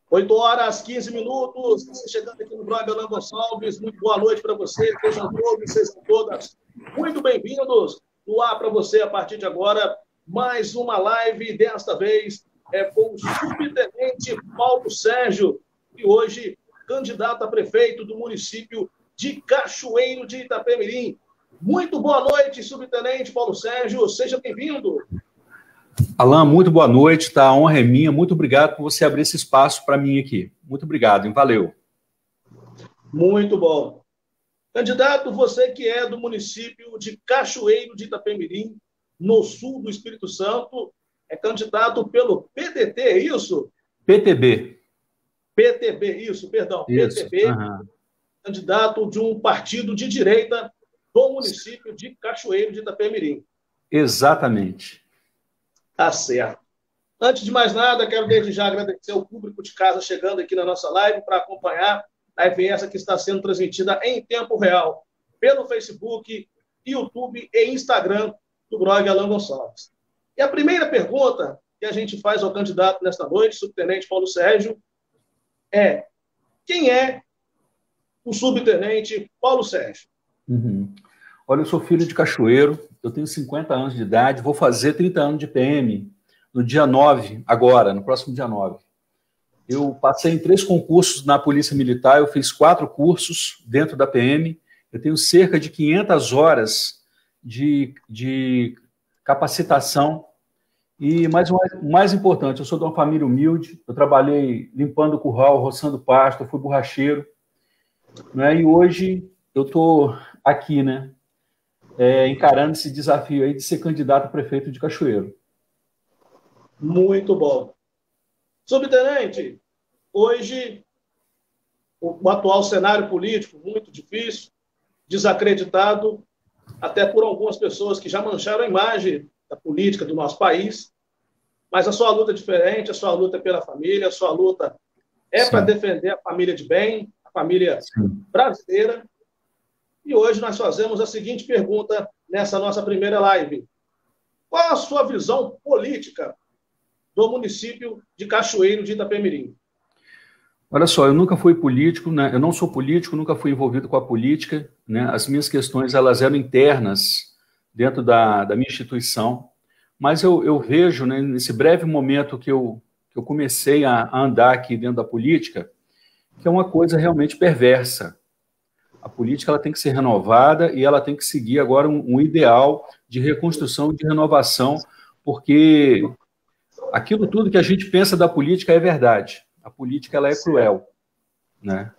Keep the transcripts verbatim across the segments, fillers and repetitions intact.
oito horas, quinze minutos, você chegando aqui no blog Alan Gonçalves, muito boa noite para você, sejam todos, sejam todas muito bem-vindos. No ar para você, a partir de agora, mais uma live, desta vez é com o subtenente Paulo Sérgio, e hoje candidato a prefeito do município de Cachoeiro de Itapemirim. Muito boa noite, subtenente Paulo Sérgio, seja bem-vindo. Alan, muito boa noite, tá? A honra é minha, muito obrigado por você abrir esse espaço para mim aqui. Muito obrigado, hein? Valeu. Muito bom. Candidato, você que é do município de Cachoeiro de Itapemirim, no sul do Espírito Santo, é candidato pelo P D T, é isso? P T B. P T B, isso, perdão, isso. P T B, uhum. Candidato de um partido de direita do município de Cachoeiro de Itapemirim. Exatamente. Tá certo. Antes de mais nada, quero desde já agradecer ao público de casa chegando aqui na nossa live para acompanhar a live essa que está sendo transmitida em tempo real pelo Facebook, YouTube e Instagram do blog Alan Gonçalves. E a primeira pergunta que a gente faz ao candidato nesta noite, subtenente Paulo Sérgio, é: quem é o subtenente Paulo Sérgio? Uhum. Olha, eu sou filho de Cachoeiro, eu tenho cinquenta anos de idade, vou fazer trinta anos de P M no dia nove, agora, no próximo dia nove. Eu passei em três concursos na Polícia Militar, eu fiz quatro cursos dentro da P M, eu tenho cerca de quinhentas horas de, de capacitação e, mais, o mais importante, eu sou de uma família humilde, eu trabalhei limpando curral, roçando pasto, eu fui borracheiro, né? E hoje eu estou aqui, né? É, encarando esse desafio aí de ser candidato a prefeito de Cachoeiro. Muito bom. Subtenente, hoje o, o atual cenário político muito difícil, desacreditado, até por algumas pessoas que já mancharam a imagem da política do nosso país, mas a sua luta é diferente, a sua luta é pela família, a sua luta é para defender a família de bem, a família Sim. brasileira. E hoje nós fazemos a seguinte pergunta nessa nossa primeira live: qual a sua visão política do município de Cachoeiro de Itapemirim? Olha só, eu nunca fui político, né? Eu não sou político, nunca fui envolvido com a política, né? As minhas questões, elas eram internas dentro da, da minha instituição, mas eu, eu vejo, né, nesse breve momento que eu, que eu comecei a, a andar aqui dentro da política, que é uma coisa realmente perversa. A política ela tem que ser renovada e ela tem que seguir agora um, um ideal de reconstrução e de renovação, porque aquilo tudo que a gente pensa da política é verdade. A política ela é cruel, né?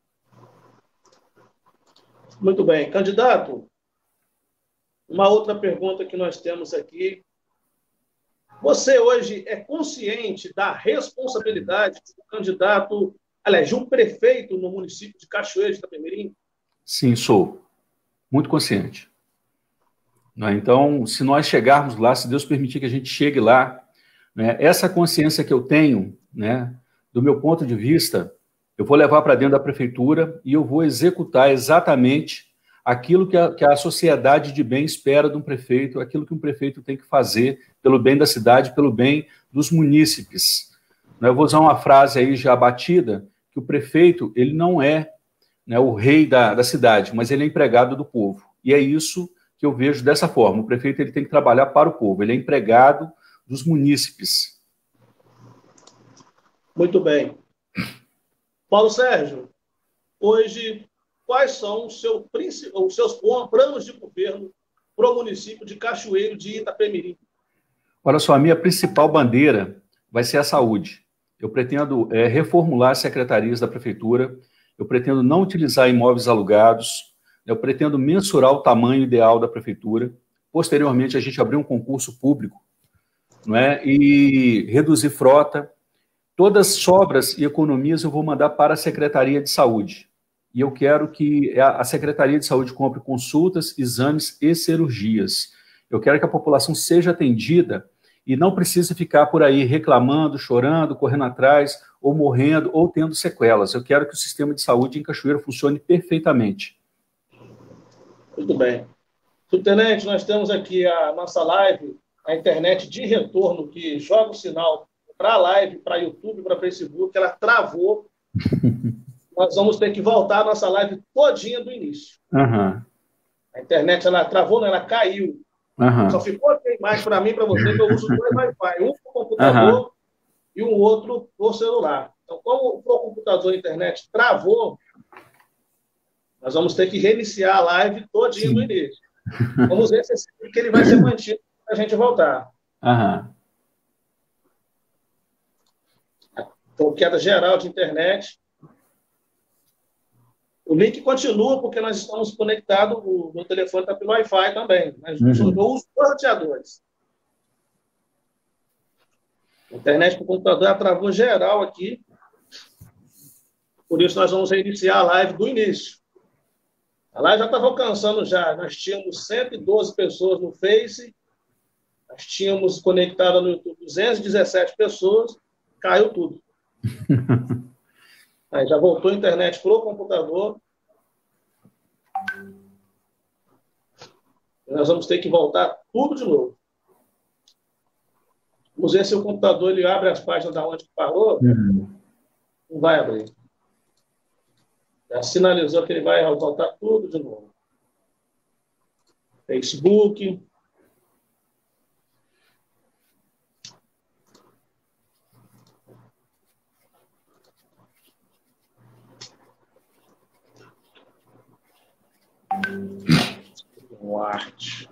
Muito bem. Candidato, uma outra pergunta que nós temos aqui. Você hoje é consciente da responsabilidade do candidato, aliás, de um prefeito no município de Cachoeiro de Itapemirim? Sim, sou. Muito consciente. Então, se nós chegarmos lá, se Deus permitir que a gente chegue lá, né, essa consciência que eu tenho, né, do meu ponto de vista, eu vou levar para dentro da prefeitura e eu vou executar exatamente aquilo que a, que a sociedade de bem espera de um prefeito, aquilo que um prefeito tem que fazer pelo bem da cidade, pelo bem dos munícipes. Eu vou usar uma frase aí já batida, que o prefeito, ele não é, né, o rei da, da cidade, mas ele é empregado do povo. E é isso que eu vejo dessa forma. O prefeito ele tem que trabalhar para o povo, ele é empregado dos munícipes. Muito bem. Paulo Sérgio, hoje, quais são os, seu, os seus planos de governo para o município de Cachoeiro de Itapemirim? Olha só, a minha principal bandeira vai ser a saúde. Eu pretendo é, reformular as secretarias da prefeitura, eu pretendo não utilizar imóveis alugados, eu pretendo mensurar o tamanho ideal da prefeitura, posteriormente a gente abrir um concurso público, não é? E reduzir frota. Todas as sobras e economias eu vou mandar para a Secretaria de Saúde. E eu quero que a Secretaria de Saúde compre consultas, exames e cirurgias. Eu quero que a população seja atendida e não precise ficar por aí reclamando, chorando, correndo atrás, ou morrendo, ou tendo sequelas. Eu quero que o sistema de saúde em Cachoeiro funcione perfeitamente. Muito bem. Subtenente, nós temos aqui a nossa live, a internet de retorno, que joga o sinal para a live, para YouTube, para Facebook, ela travou. Nós vamos ter que voltar a nossa live todinha do início. Uhum. A internet, ela travou, não, ela caiu. Uhum. Só ficou aqui a imagem para mim e para você, que eu uso dois Wi-Fi, um para o computador uhum. e um outro para o celular. Então, como o computador e a internet travou, nós vamos ter que reiniciar a live todinha Sim. do início. Vamos ver se que ele vai ser mantido para a gente voltar. Uhum. Então, queda geral de internet. O link continua porque nós estamos conectados, o meu telefone está pelo Wi-Fi também. Mas uhum. eu uso dois roteadores. A internet para o computador ela travou geral aqui. Por isso, nós vamos reiniciar a live do início. A live já estava alcançando já. Nós tínhamos cento e doze pessoas no Face. Nós tínhamos conectado no YouTube duzentas e dezessete pessoas. Caiu tudo. Aí já voltou a internet para o computador. E nós vamos ter que voltar tudo de novo. Vamos ver se o computador ele abre as páginas da onde parou. Uhum. Não vai abrir. Já sinalizou que ele vai voltar tudo de novo. Facebook. Arte.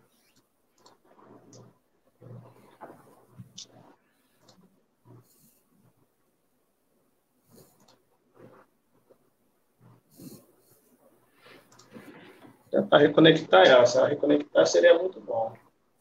Tentar reconectar ela. Se ela reconectar, seria muito bom.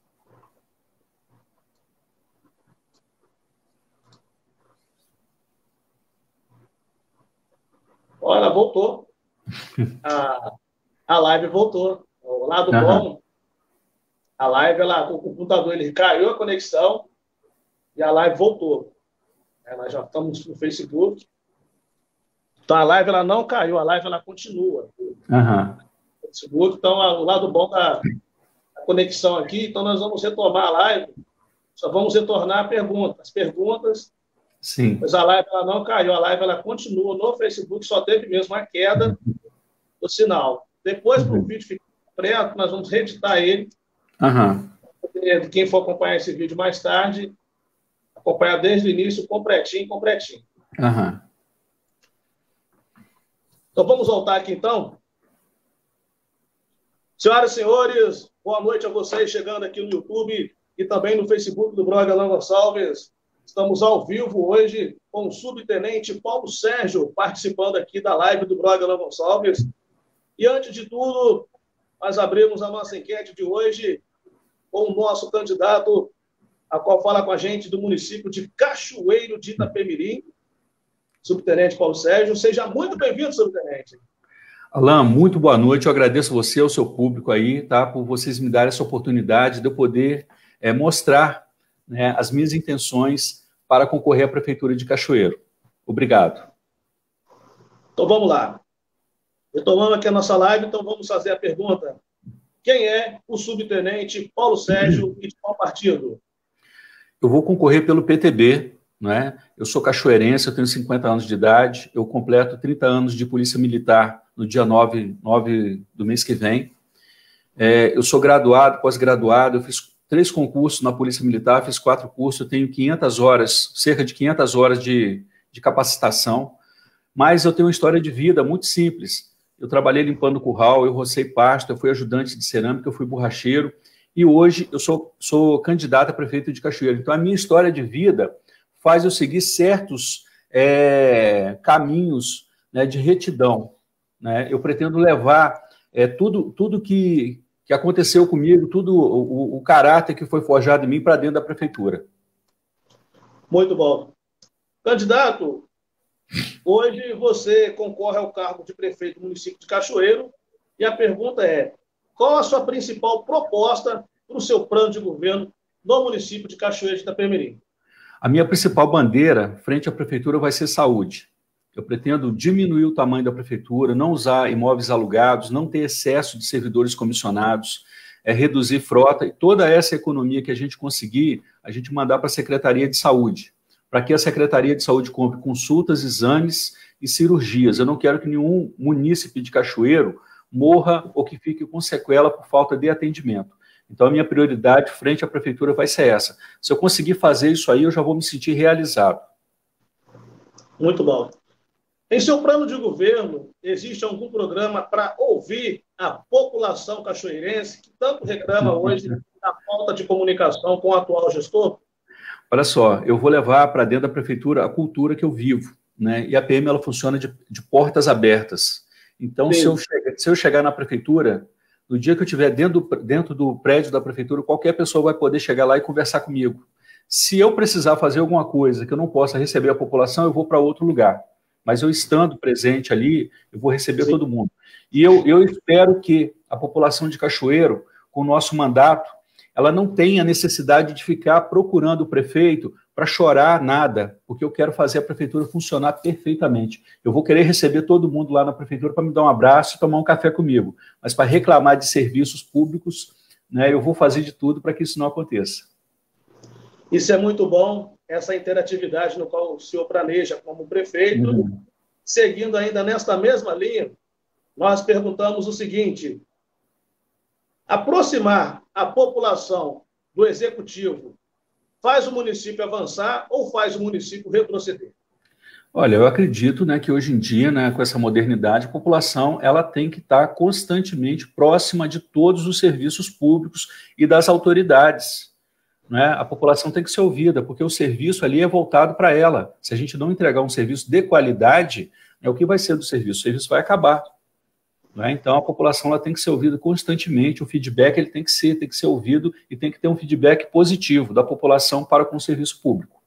Olha, voltou. A, a live voltou. O lado uhum. bom, a live, ela, o computador ele caiu a conexão e a live voltou. É, nós já estamos no Facebook. Então, a live ela não caiu, a live ela continua. Uhum. Facebook, então, o lado bom da, da conexão aqui, então nós vamos retomar a live, só vamos retornar a pergunta. As perguntas, Sim. Mas a live ela não caiu, a live ela continua no Facebook, só teve mesmo a queda do sinal. Depois, para o vídeo ficar preto, nós vamos reeditar ele. Uhum. Quem for acompanhar esse vídeo mais tarde, acompanhar desde o início, completinho, completinho. Uhum. Então, vamos voltar aqui, então. Senhoras e senhores, boa noite a vocês chegando aqui no YouTube e também no Facebook do blog Alan Gonçalves. Estamos ao vivo hoje com o subtenente Paulo Sérgio participando aqui da live do blog Alan Gonçalves. E antes de tudo, nós abrimos a nossa enquete de hoje com o nosso candidato, a qual fala com a gente do município de Cachoeiro de Itapemirim, subtenente Paulo Sérgio. Seja muito bem-vindo, subtenente. Alan, muito boa noite. Eu agradeço você, ao seu público aí, tá, por vocês me darem essa oportunidade de eu poder é, mostrar, né, as minhas intenções para concorrer à Prefeitura de Cachoeiro. Obrigado. Então, vamos lá. Retomando aqui a nossa live, então vamos fazer a pergunta. Quem é o subtenente Paulo Sérgio e de qual partido? Eu vou concorrer pelo P T B, né? Eu sou cachoeirense, eu tenho cinquenta anos de idade, eu completo trinta anos de Polícia Militar no dia nove, nove do mês que vem. É, eu sou graduado, pós-graduado, eu fiz três concursos na Polícia Militar, fiz quatro cursos, eu tenho quinhentas horas, cerca de quinhentas horas de, de capacitação, mas eu tenho uma história de vida muito simples. Eu trabalhei limpando curral, eu rocei pasto, eu fui ajudante de cerâmica, eu fui borracheiro, e hoje eu sou, sou candidato a prefeito de Cachoeiro. Então, a minha história de vida faz eu seguir certos é, caminhos, né, de retidão. Né? Eu pretendo levar é, tudo, tudo que, que aconteceu comigo, tudo o, o caráter que foi forjado em mim para dentro da prefeitura. Muito bom. Candidato, hoje você concorre ao cargo de prefeito do município de Cachoeiro e a pergunta é: qual a sua principal proposta para o seu plano de governo no município de Cachoeiro de Itapemirim? A minha principal bandeira frente à prefeitura vai ser saúde. Eu pretendo diminuir o tamanho da prefeitura, não usar imóveis alugados, não ter excesso de servidores comissionados, é, reduzir frota e toda essa economia que a gente conseguir, a gente mandar para a Secretaria de Saúde. para que a Secretaria de Saúde compre consultas, exames e cirurgias. Eu não quero que nenhum munícipe de Cachoeiro morra ou que fique com sequela por falta de atendimento. Então, a minha prioridade frente à prefeitura vai ser essa. Se eu conseguir fazer isso aí, eu já vou me sentir realizado. Muito bom. Em seu plano de governo, existe algum programa para ouvir a população cachoeirense que tanto reclama hoje da falta de comunicação com o atual gestor? Olha só, eu vou levar para dentro da prefeitura a cultura que eu vivo, né? E a P M ela funciona de, de portas abertas. Então, se eu, chegar, se eu chegar na prefeitura, no dia que eu estiver dentro do, dentro do prédio da prefeitura, qualquer pessoa vai poder chegar lá e conversar comigo. Se eu precisar fazer alguma coisa que eu não possa receber a população, eu vou para outro lugar. Mas eu estando presente ali, eu vou receber Sim. todo mundo. E eu, eu espero que a população de Cachoeiro, com o nosso mandato, ela não tenha necessidade de ficar procurando o prefeito para chorar nada, porque eu quero fazer a prefeitura funcionar perfeitamente. Eu vou querer receber todo mundo lá na prefeitura para me dar um abraço e tomar um café comigo. Mas para reclamar de serviços públicos, né, eu vou fazer de tudo para que isso não aconteça. Isso é muito bom, essa interatividade no qual o senhor planeja como prefeito. Uhum. Seguindo ainda nesta mesma linha, nós perguntamos o seguinte: aproximar a população do executivo faz o município avançar ou faz o município retroceder? Olha, eu acredito, né, que hoje em dia, né, com essa modernidade, a população ela tem que estar constantemente próxima de todos os serviços públicos e das autoridades. Né? A população tem que ser ouvida, porque o serviço ali é voltado para ela. Se a gente não entregar um serviço de qualidade, é o que vai ser do serviço? O serviço vai acabar. Né? Então, a população ela tem que ser ouvida constantemente, o feedback ele tem que ser, tem que ser ouvido e tem que ter um feedback positivo da população para com o serviço público.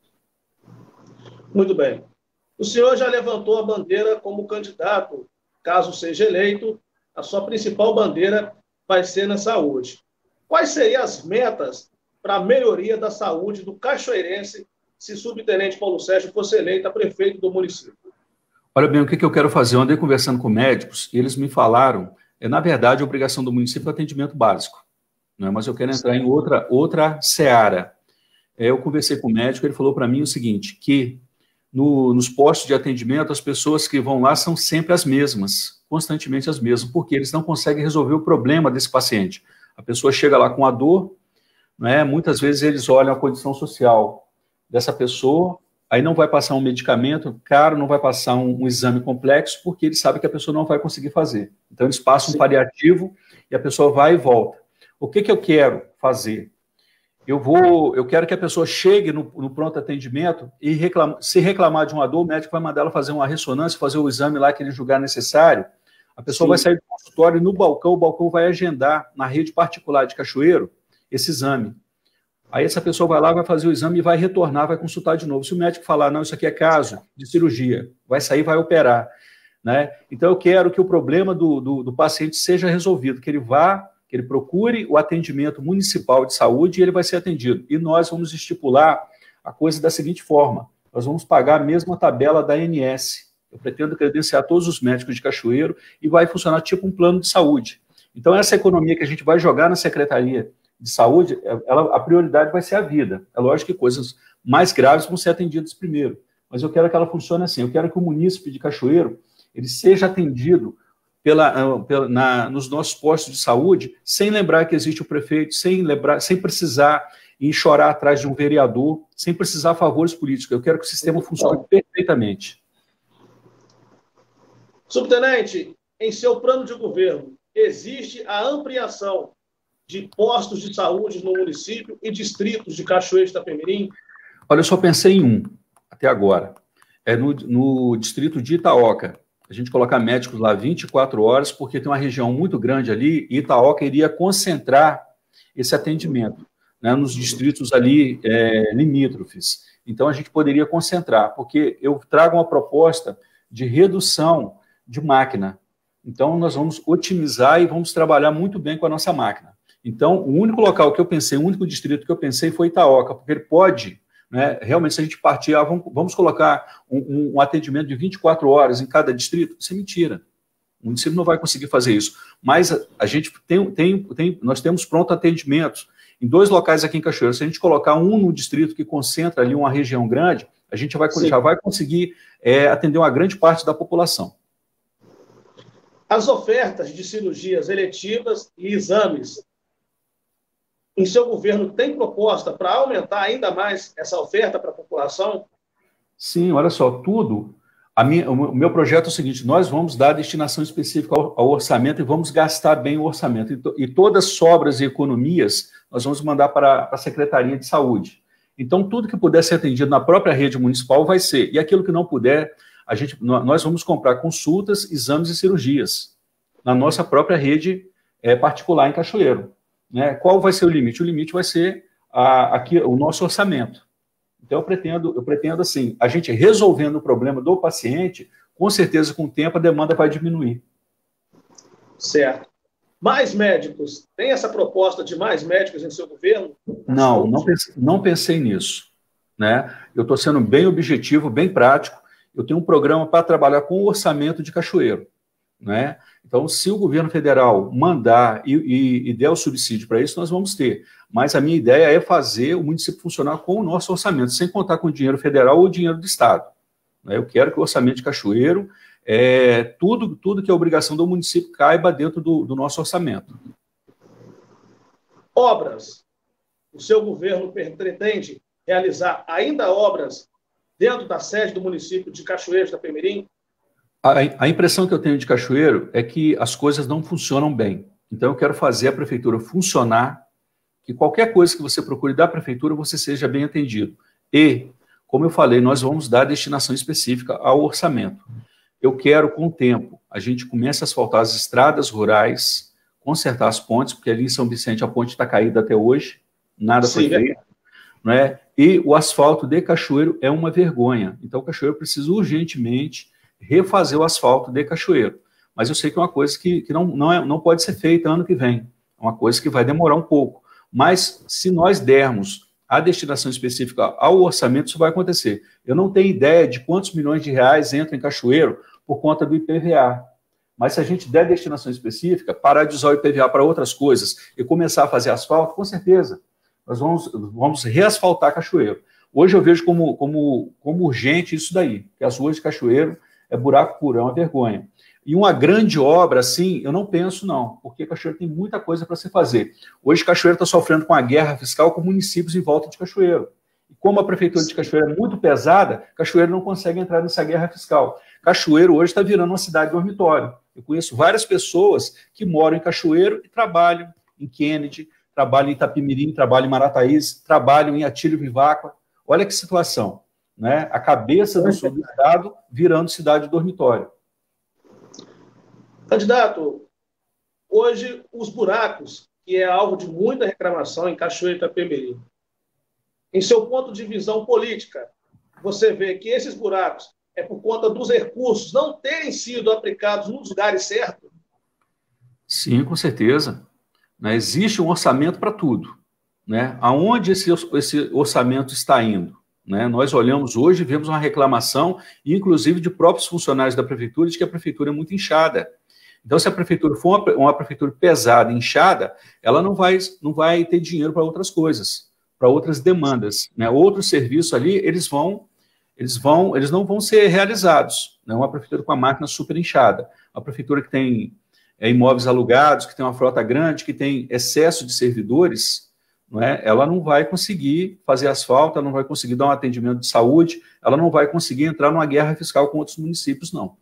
Muito bem. O senhor já levantou a bandeira como candidato, caso seja eleito, a sua principal bandeira vai ser na saúde. Quais seriam as metas para a melhoria da saúde do cachoeirense se o subtenente Paulo Sérgio fosse eleito a prefeito do município? Olha bem, o que, que eu quero fazer? Eu andei conversando com médicos e eles me falaram, é, na verdade, a obrigação do município é o atendimento básico, né? Mas eu quero entrar em outra, outra seara. É, eu conversei com o médico, ele falou para mim o seguinte, que no, nos postos de atendimento, as pessoas que vão lá são sempre as mesmas, constantemente as mesmas, porque eles não conseguem resolver o problema desse paciente. A pessoa chega lá com a dor, né? Muitas vezes eles olham a condição social dessa pessoa, aí não vai passar um medicamento caro, não vai passar um, um exame complexo, porque eles sabem que a pessoa não vai conseguir fazer. Então, eles passam Sim. um paliativo e a pessoa vai e volta. O que, que eu quero fazer? Eu, vou, eu quero que a pessoa chegue no, no pronto atendimento e reclama, se reclamar de uma dor, o médico vai mandar ela fazer uma ressonância, fazer o exame lá que ele julgar necessário. A pessoa Sim. vai sair do consultório e no balcão, o balcão vai agendar na rede particular de Cachoeiro esse exame. Aí essa pessoa vai lá, vai fazer o exame e vai retornar, vai consultar de novo. Se o médico falar, não, isso aqui é caso de cirurgia, vai sair, vai operar. Né? Então, eu quero que o problema do, do, do paciente seja resolvido, que ele vá, que ele procure o atendimento municipal de saúde e ele vai ser atendido. E nós vamos estipular a coisa da seguinte forma, nós vamos pagar a mesma tabela da A N S. Eu pretendo credenciar todos os médicos de Cachoeiro e vai funcionar tipo um plano de saúde. Então, essa economia que a gente vai jogar na Secretaria de Saúde, ela, a prioridade vai ser a vida. É lógico que coisas mais graves vão ser atendidas primeiro, mas eu quero que ela funcione assim, eu quero que o munícipe de Cachoeiro ele seja atendido pela, pela, na, nos nossos postos de saúde, sem lembrar que existe o prefeito, sem, lembrar, sem precisar ir chorar atrás de um vereador, sem precisar de favores políticos. Eu quero que o sistema funcione perfeitamente. Subtenente, em seu plano de governo, existe a ampliação de postos de saúde no município e distritos de Cachoeiro de Itapemirim? Olha, eu só pensei em um, até agora. É no, no distrito de Itaoca. A gente colocar médicos lá vinte e quatro horas, porque tem uma região muito grande ali, e Itaoca iria concentrar esse atendimento, né, nos distritos ali é, limítrofes. Então, a gente poderia concentrar, porque eu trago uma proposta de redução de máquina. Então, nós vamos otimizar e vamos trabalhar muito bem com a nossa máquina. Então, o único local que eu pensei, o único distrito que eu pensei foi Itaoca, porque ele pode, né, realmente, se a gente partir, ah, vamos, vamos colocar um, um, um atendimento de vinte e quatro horas em cada distrito, isso é mentira. O município não vai conseguir fazer isso. Mas a, a gente tem, tem, tem, nós temos pronto atendimentos em dois locais aqui em Cachoeiro. Se a gente colocar um no distrito que concentra ali uma região grande, a gente vai, Sim. já vai conseguir é, atender uma grande parte da população. As ofertas de cirurgias eletivas e exames, em seu governo, tem proposta para aumentar ainda mais essa oferta para a população? Sim, olha só, tudo. A minha, o meu projeto é o seguinte: nós vamos dar destinação específica ao, ao orçamento e vamos gastar bem o orçamento. E, to, e todas as sobras e economias nós vamos mandar para a Secretaria de Saúde. Então, tudo que puder ser atendido na própria rede municipal vai ser. E aquilo que não puder, a gente, nós vamos comprar consultas, exames e cirurgias na nossa própria rede é, particular em Cachoeiro. Né? Qual vai ser o limite? O limite vai ser a, aqui, o nosso orçamento. Então, eu pretendo, eu pretendo, assim, a gente resolvendo o problema do paciente, com certeza, com o tempo, a demanda vai diminuir. Certo. Mais médicos? Tem essa proposta de mais médicos em seu governo? Não, não pensei, não pensei nisso. Né? Eu estou sendo bem objetivo, bem prático. Eu tenho um programa para trabalhar com o orçamento de Cachoeiro. Né? Então, se o governo federal mandar e, e, e der o subsídio para isso, nós vamos ter. Mas a minha ideia é fazer o município funcionar com o nosso orçamento, sem contar com o dinheiro federal ou o dinheiro do Estado. Né? Eu quero que o orçamento de Cachoeiro, é, tudo, tudo que é obrigação do município, caiba dentro do, do nosso orçamento. Obras. O seu governo pretende realizar ainda obras dentro da sede do município de Cachoeiro de Itapemirim? A, a impressão que eu tenho de Cachoeiro é que as coisas não funcionam bem. Então, eu quero fazer a prefeitura funcionar, que qualquer coisa que você procure da prefeitura, você seja bem atendido. E, como eu falei, nós vamos dar destinação específica ao orçamento. Eu quero, com o tempo, a gente comece a asfaltar as estradas rurais, consertar as pontes, porque ali em São Vicente a ponte está caída até hoje, nada foi feito. Né? E o asfalto de Cachoeiro é uma vergonha. Então, Cachoeiro precisa urgentemente refazer o asfalto de Cachoeiro. Mas eu sei que é uma coisa que, que não, não, é, não pode ser feita ano que vem. É uma coisa que vai demorar um pouco. Mas, se nós dermos a destinação específica ao orçamento, isso vai acontecer. Eu não tenho ideia de quantos milhões de reais entram em Cachoeiro por conta do I P V A. Mas se a gente der destinação específica, parar de usar o I P V A para outras coisas e começar a fazer asfalto, com certeza, nós vamos, vamos reasfaltar Cachoeiro. Hoje eu vejo como, como, como urgente isso daí, que as ruas de Cachoeiro é buraco puro, é uma vergonha. E uma grande obra, assim, eu não penso, não, porque Cachoeiro tem muita coisa para se fazer. Hoje, Cachoeiro está sofrendo com a guerra fiscal com municípios em volta de Cachoeiro. E como a prefeitura de Cachoeiro é muito pesada, Cachoeiro não consegue entrar nessa guerra fiscal. Cachoeiro hoje está virando uma cidade dormitório. Eu conheço várias pessoas que moram em Cachoeiro e trabalham em Kennedy, trabalham em Itapemirim, trabalham em Marataízes, trabalham em Atílio Viváqua. Olha que situação. Né? A cabeça do sul do estado virando cidade dormitório. Candidato, hoje os buracos, que é alvo de muita reclamação em Cachoeiro e Itapemirim, em seu ponto de visão política, você vê que esses buracos é por conta dos recursos não terem sido aplicados nos lugares certos? Sim, com certeza. Né? Existe um orçamento para tudo. Né? Aonde esse, esse orçamento está indo? Né? Nós olhamos hoje e vemos uma reclamação, inclusive de próprios funcionários da prefeitura, de que a prefeitura é muito inchada. Então, se a prefeitura for uma, uma prefeitura pesada, inchada, ela não vai, não vai ter dinheiro para outras coisas, para outras demandas. Né? Outros serviços ali, eles vão, eles vão, eles não vão ser realizados. Né? Uma prefeitura com a máquina super inchada, uma prefeitura que tem é, imóveis alugados, que tem uma frota grande, que tem excesso de servidores, não é? Ela não vai conseguir fazer asfalto, ela não vai conseguir dar um atendimento de saúde, ela não vai conseguir entrar numa guerra fiscal com outros municípios, não.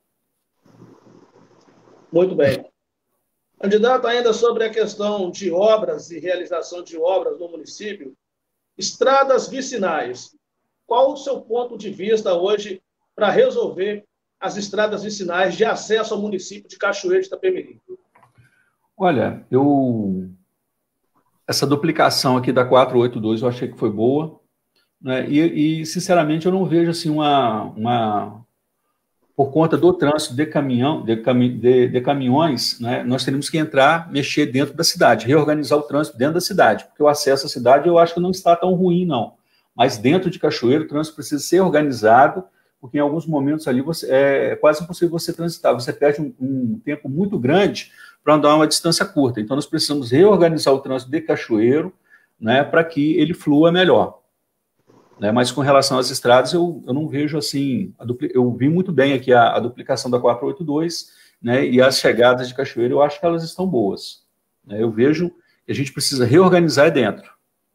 Muito bem. Candidato, ainda sobre a questão de obras e realização de obras no município, estradas vicinais. Qual o seu ponto de vista hoje para resolver as estradas vicinais de acesso ao município de Cachoeiro de Itapemirim? Olha, eu... essa duplicação aqui da quatrocentos e oitenta e dois eu achei que foi boa, né? e, e, sinceramente, eu não vejo assim uma... uma... por conta do trânsito de, caminhão, de, cami, de, de caminhões, né, nós teríamos que entrar, mexer dentro da cidade, reorganizar o trânsito dentro da cidade, porque o acesso à cidade eu acho que não está tão ruim, não. Mas dentro de Cachoeiro, o trânsito precisa ser organizado, porque em alguns momentos ali você, é quase impossível você transitar, você perde um, um tempo muito grande para andar uma distância curta. Então, nós precisamos reorganizar o trânsito de Cachoeiro, né, para que ele flua melhor. né? Mas com relação às estradas, eu, eu não vejo assim, a dupli... eu vi muito bem aqui a, a duplicação da quatrocentos e oitenta e dois, né? E as chegadas de Cachoeira, eu acho que elas estão boas, né? Eu vejo que a gente precisa reorganizar dentro.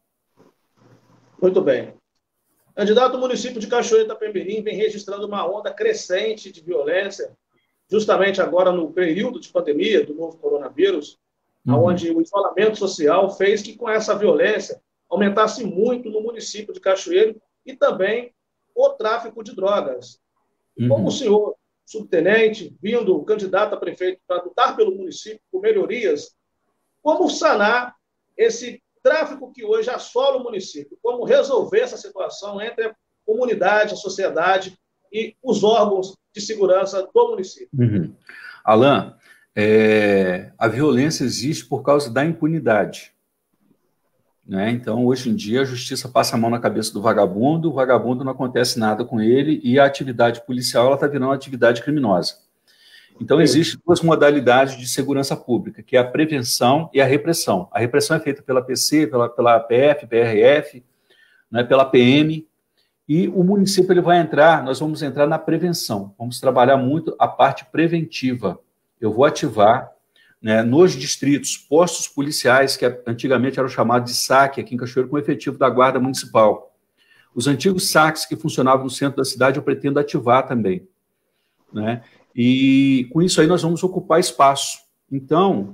Muito bem. Candidato, o município de Cachoeira de Itapemirim vem registrando uma onda crescente de violência, justamente agora no período de pandemia do novo coronavírus, uhum. onde o isolamento social fez que com essa violência aumentasse muito no município de Cachoeiro e também o tráfico de drogas. E como uhum. o senhor, subtenente, vindo candidato a prefeito para lutar pelo município por melhorias, como sanar esse tráfico que hoje assola o município? Como resolver essa situação entre a comunidade, a sociedade e os órgãos de segurança do município? Uhum. Alan, é, a violência existe por causa da impunidade, né? Então, hoje em dia, a justiça passa a mão na cabeça do vagabundo, o vagabundo não acontece nada com ele e a atividade policial está virando uma atividade criminosa. Então, existem duas modalidades de segurança pública, que é a prevenção e a repressão. A repressão é feita pela P C, pela, pela P F, P R F, né, pela P M, e o município ele vai entrar, nós vamos entrar na prevenção, vamos trabalhar muito a parte preventiva. Eu vou ativar, né, nos distritos, postos policiais, que antigamente eram chamados de saque, aqui em Cachoeiro, com o efetivo da Guarda Municipal. Os antigos saques que funcionavam no centro da cidade, eu pretendo ativar também, né? E com isso aí nós vamos ocupar espaço. Então,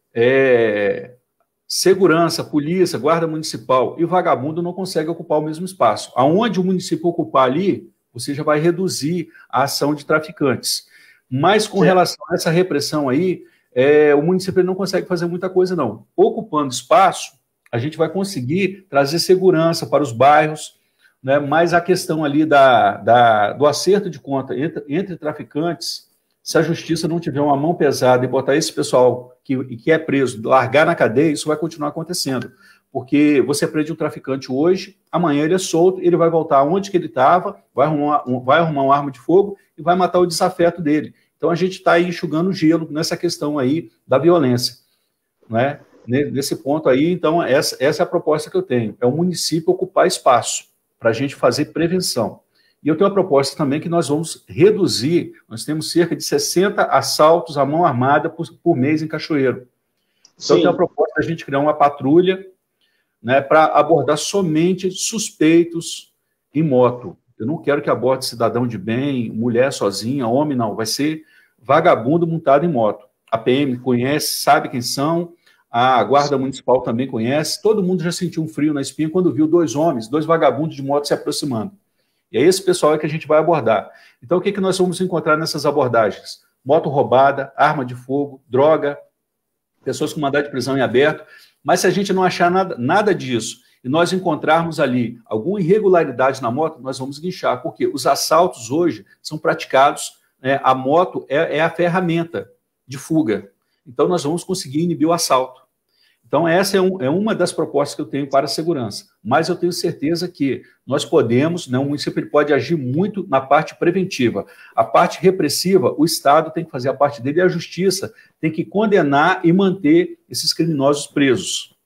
é, segurança, polícia, guarda municipal e vagabundo não conseguem ocupar o mesmo espaço. Aonde o município ocupar ali, você já vai reduzir a ação de traficantes. Mas com certo. Relação a essa repressão aí, é, o município não consegue fazer muita coisa, não. Ocupando espaço, a gente vai conseguir trazer segurança para os bairros, né? Mas a questão ali da, da, do acerto de conta entre, entre traficantes, se a justiça não tiver uma mão pesada e botar esse pessoal que, que é preso, largar na cadeia, isso vai continuar acontecendo. Porque você prende um traficante hoje, amanhã ele é solto, ele vai voltar onde que ele estava, vai arrumar, vai arrumar uma arma de fogo e vai matar o desafeto dele. Então, a gente está aí enxugando gelo nessa questão aí da violência, né? Nesse ponto aí, então, essa, essa é a proposta que eu tenho, é o município ocupar espaço para a gente fazer prevenção. E eu tenho uma proposta também que nós vamos reduzir, nós temos cerca de sessenta assaltos à mão armada por, por mês em Cachoeiro. Então, eu tenho a proposta de a gente criar uma patrulha, né, para abordar somente suspeitos em moto. Eu não quero que aborde cidadão de bem, mulher sozinha, homem não, vai ser vagabundo montado em moto. A P M conhece, sabe quem são, a Guarda Municipal também conhece, todo mundo já sentiu um frio na espinha quando viu dois homens, dois vagabundos de moto se aproximando. E é esse pessoal é que a gente vai abordar. Então, o que, que nós vamos encontrar nessas abordagens? Moto roubada, arma de fogo, droga, pessoas com mandado de prisão em aberto. Mas se a gente não achar nada, nada disso e nós encontrarmos ali alguma irregularidade na moto, nós vamos guinchar, porque os assaltos hoje são praticados, né, a moto é, é a ferramenta de fuga. Então, nós vamos conseguir inibir o assalto. Então, essa é, um, é uma das propostas que eu tenho para a segurança. Mas eu tenho certeza que nós podemos, né, o município pode agir muito na parte preventiva. A parte repressiva, o Estado tem que fazer a parte dele e a Justiça tem que condenar e manter esses criminosos presos.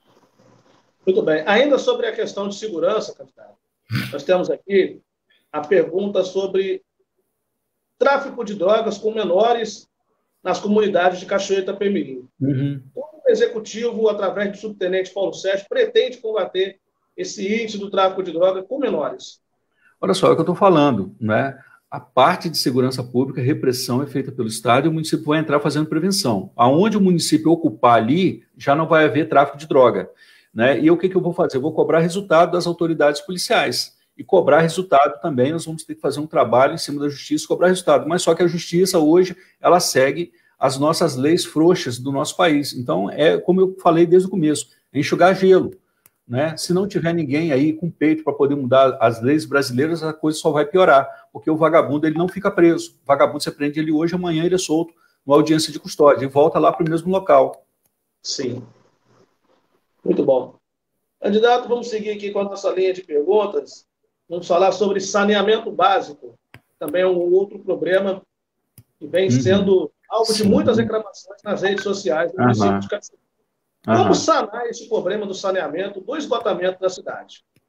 Muito bem. Ainda sobre a questão de segurança, candidato, nós temos aqui a pergunta sobre tráfico de drogas com menores nas comunidades de Cachoeira de Itapemirim. Uhum. Como o Executivo, através do subtenente Paulo Sérgio, pretende combater esse índice do tráfico de drogas com menores? Olha só, é o que eu estou falando, né? A parte de segurança pública, repressão é feita pelo Estado e o município vai entrar fazendo prevenção. Aonde o município ocupar ali, já não vai haver tráfico de droga, né? E o que, que eu vou fazer? Eu vou cobrar resultado das autoridades policiais. E cobrar resultado também, nós vamos ter que fazer um trabalho em cima da justiça, cobrar resultado. Mas só que a justiça hoje, ela segue as nossas leis frouxas do nosso país. Então, é como eu falei desde o começo, é enxugar gelo, né? Se não tiver ninguém aí com peito para poder mudar as leis brasileiras, a coisa só vai piorar, porque o vagabundo ele não fica preso. O vagabundo você prende ele hoje, amanhã ele é solto numa audiência de custódia e volta lá para o mesmo local. Sim. Muito bom. Candidato, vamos seguir aqui com a nossa linha de perguntas. Vamos falar sobre saneamento básico. Também é um outro problema que vem uhum. sendo alvo de muitas reclamações nas redes sociais do município uhum. de Cachoeiro. Como uhum. sanar esse problema do saneamento, do esgotamento da cidade?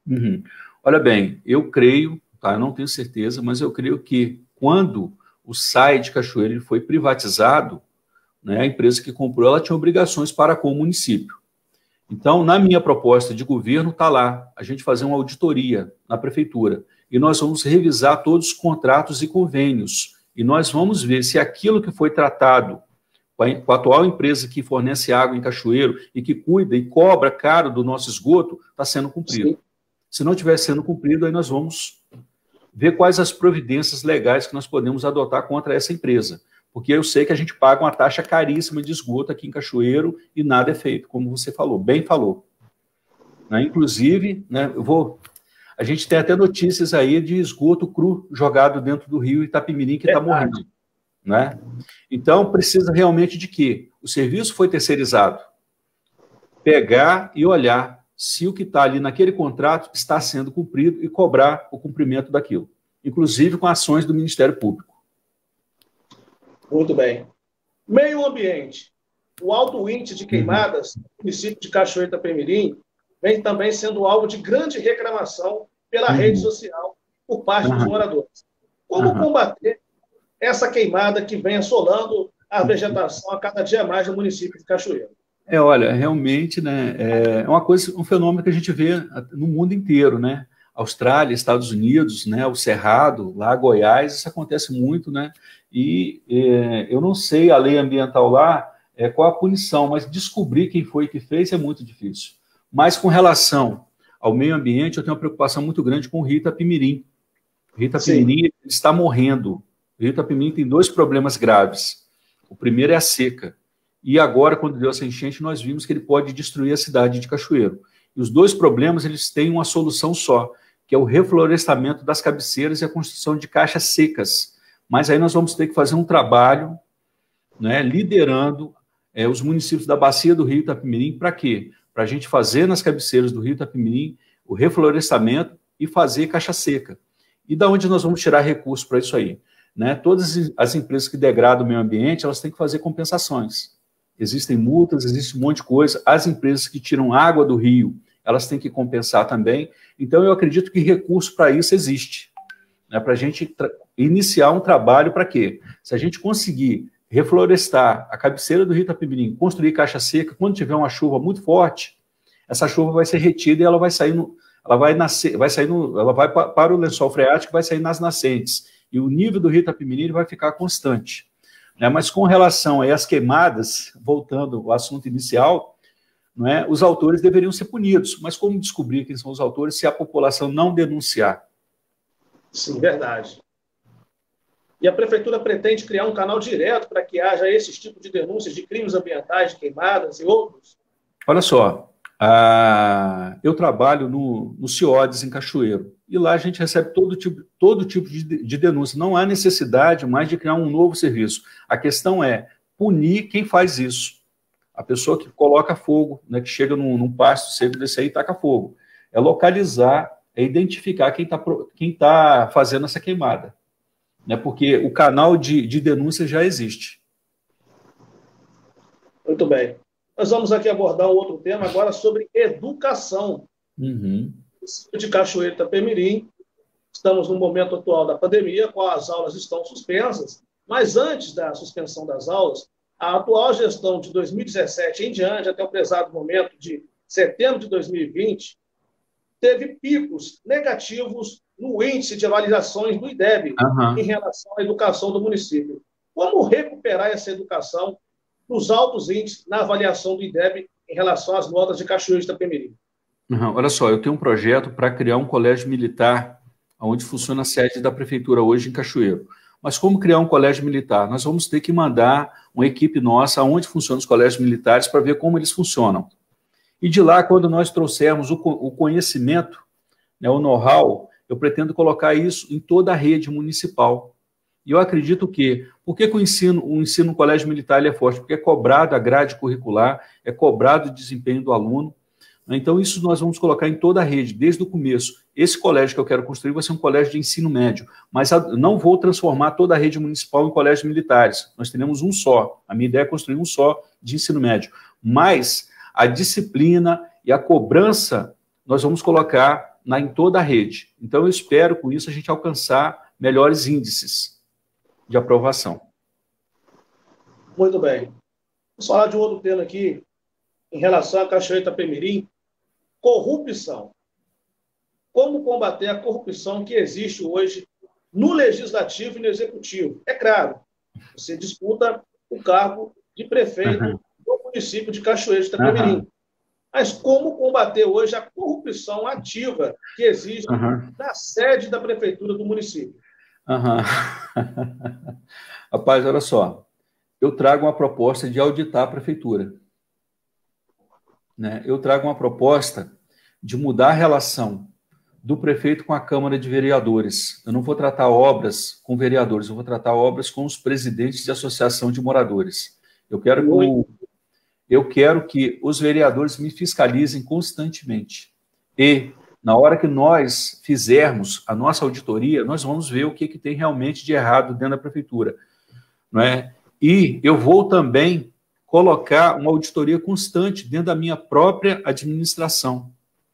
Uhum. Olha bem, eu creio, tá, eu não tenho certeza, mas eu creio que quando o S A I de Cachoeira ele foi privatizado, né, a empresa que comprou ela tinha obrigações para com o município. Então, na minha proposta de governo, está lá, a gente fazer uma auditoria na prefeitura, e nós vamos revisar todos os contratos e convênios, e nós vamos ver se aquilo que foi tratado com a, com a atual empresa que fornece água em Cachoeiro e que cuida e cobra caro do nosso esgoto, está sendo cumprido. Sim. Se não estiver sendo cumprido, aí nós vamos ver quais as providências legais que nós podemos adotar contra essa empresa. Porque eu sei que a gente paga uma taxa caríssima de esgoto aqui em Cachoeiro e nada é feito, como você falou, bem falou. Né? Inclusive, né, eu vou, a gente tem até notícias aí de esgoto cru jogado dentro do rio Itapemirim que está morrendo. Né? Então, precisa realmente de quê? O serviço foi terceirizado. Pegar e olhar se o que está ali naquele contrato está sendo cumprido e cobrar o cumprimento daquilo, inclusive com ações do Ministério Público. Muito bem. Meio ambiente. O alto índice de queimadas no município de Cachoeiro de Itapemirim vem também sendo alvo de grande reclamação pela uhum. rede social por parte uhum. dos moradores. Como uhum. combater essa queimada que vem assolando a vegetação a cada dia mais no município de Cachoeiro? É, olha, realmente, né, é uma coisa, um fenômeno que a gente vê no mundo inteiro, né? Austrália, Estados Unidos, né, o Cerrado, lá Goiás, isso acontece muito, né? E é, eu não sei a lei ambiental lá, é, qual a punição, mas descobrir quem foi que fez é muito difícil. Mas com relação ao meio ambiente, eu tenho uma preocupação muito grande com o rio Itapemirim. O rio Itapemirim está morrendo. O rio Itapemirim tem dois problemas graves. O primeiro é a seca. E agora, quando deu essa enchente, nós vimos que ele pode destruir a cidade de Cachoeiro. E os dois problemas, eles têm uma solução só, que é o reflorestamento das cabeceiras e a construção de caixas secas. Mas aí nós vamos ter que fazer um trabalho, né, liderando é, os municípios da bacia do rio Itapemirim. Para quê? Para a gente fazer nas cabeceiras do rio Itapemirim o reflorestamento e fazer caixa seca. E da onde nós vamos tirar recursos para isso aí? Né? Todas as empresas que degradam o meio ambiente, elas têm que fazer compensações. Existem multas, existe um monte de coisa. As empresas que tiram água do rio, elas têm que compensar também. Então, eu acredito que recurso para isso existe. Né? Para a gente iniciar um trabalho para quê? Se a gente conseguir reflorestar a cabeceira do rio Itapemirim, construir caixa seca, quando tiver uma chuva muito forte, essa chuva vai ser retida e ela vai sair, no, ela vai nascer, vai sair no, ela vai para o lençol freático, vai sair nas nascentes. E o nível do rio Itapemirim vai ficar constante. Né? Mas com relação às queimadas, voltando ao assunto inicial, não é, os autores deveriam ser punidos. Mas como descobrir quem são os autores se a população não denunciar? Sim, verdade. E a prefeitura pretende criar um canal direto para que haja esses tipos de denúncias de crimes ambientais, de queimadas e outros? Olha só, a... eu trabalho no, no CIODES em Cachoeiro, e lá a gente recebe todo tipo, todo tipo de, de denúncia. Não há necessidade mais de criar um novo serviço. A questão é punir quem faz isso. A pessoa que coloca fogo, né, que chega num, num pasto seco desse aí e taca fogo. É localizar, é identificar quem está quem tá fazendo essa queimada. Né, porque o canal de, de denúncia já existe. Muito bem. Nós vamos aqui abordar um outro tema agora sobre educação. Uhum. De Cachoeiro de Itapemirim, estamos no momento atual da pandemia, qual as aulas estão suspensas, mas antes da suspensão das aulas, a atual gestão de dois mil e dezessete em diante, até o prezado momento de setembro de dois mil e vinte, teve picos negativos no índice de avaliações do I D E B uhum. em relação à educação do município. Como recuperar essa educação dos altos índices na avaliação do I D E B em relação às notas de Cachoeiro de Itapemirim? Uhum. Olha só, eu tenho um projeto para criar um colégio militar onde funciona a sede da prefeitura hoje em Cachoeiro. Mas como criar um colégio militar? Nós vamos ter que mandar uma equipe nossa aonde funcionam os colégios militares para ver como eles funcionam. E de lá, quando nós trouxermos o, o conhecimento, né, o know-how, eu pretendo colocar isso em toda a rede municipal. E eu acredito que, por que, que o ensino, o ensino no colégio militar ele é forte? Porque é cobrado a grade curricular, é cobrado o desempenho do aluno. Então, isso nós vamos colocar em toda a rede, desde o começo. Esse colégio que eu quero construir vai ser um colégio de ensino médio, mas não vou transformar toda a rede municipal em colégios militares. Nós teremos um só. A minha ideia é construir um só de ensino médio. Mas a disciplina e a cobrança nós vamos colocar na, em toda a rede. Então, eu espero, com isso, a gente alcançar melhores índices de aprovação. Muito bem. Vamos falar de um outro tema aqui, em relação à Cachoeira Itapemirim, corrupção. Como combater a corrupção que existe hoje no Legislativo e no Executivo? É claro, você disputa o cargo de prefeito uhum. do município de Cachoeira de Itapemirim. Uhum. Mas como combater hoje a corrupção ativa que existe uhum. na sede da prefeitura do município? Uhum. Rapaz, olha só. Eu trago uma proposta de auditar a prefeitura. Né? Eu trago uma proposta de mudar a relação do prefeito com a Câmara de Vereadores. Eu não vou tratar obras com vereadores, eu vou tratar obras com os presidentes de associação de moradores. Eu quero que, o, eu quero que os vereadores me fiscalizem constantemente. E, na hora que nós fizermos a nossa auditoria, nós vamos ver o que, que tem realmente de errado dentro da prefeitura. Não é? E eu vou também colocar uma auditoria constante dentro da minha própria administração.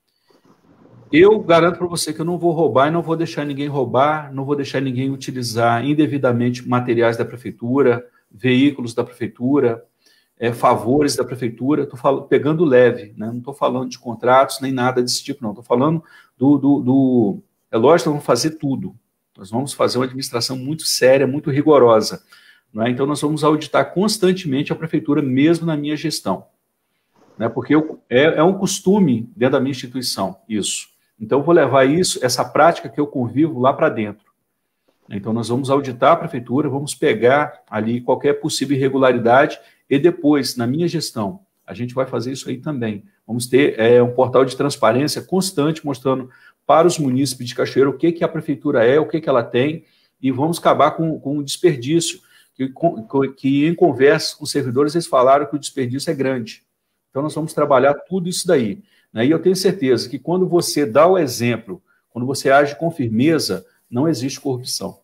Eu garanto para você que eu não vou roubar e não vou deixar ninguém roubar, não vou deixar ninguém utilizar indevidamente materiais da prefeitura, veículos da prefeitura, é, favores da prefeitura. Estou pegando leve, né? Não estou falando de contratos nem nada desse tipo, não. Estou falando do, do, do... É lógico que nós vamos fazer tudo. Nós vamos fazer uma administração muito séria, muito rigorosa. Não é? Então, nós vamos auditar constantemente a prefeitura, mesmo na minha gestão. Né? Porque eu, é, é um costume dentro da minha instituição, isso. Então, eu vou levar isso, essa prática que eu convivo lá para dentro. Então, nós vamos auditar a prefeitura, vamos pegar ali qualquer possível irregularidade e depois, na minha gestão, a gente vai fazer isso aí também. Vamos ter é, um portal de transparência constante mostrando para os munícipes de Cachoeira o que, que a prefeitura é, o que, que ela tem, e vamos acabar com, com o desperdício, que, com, que em conversas com os servidores eles falaram que o desperdício é grande. Então, nós vamos trabalhar tudo isso daí. E eu tenho certeza que quando você dá o exemplo, quando você age com firmeza, não existe corrupção.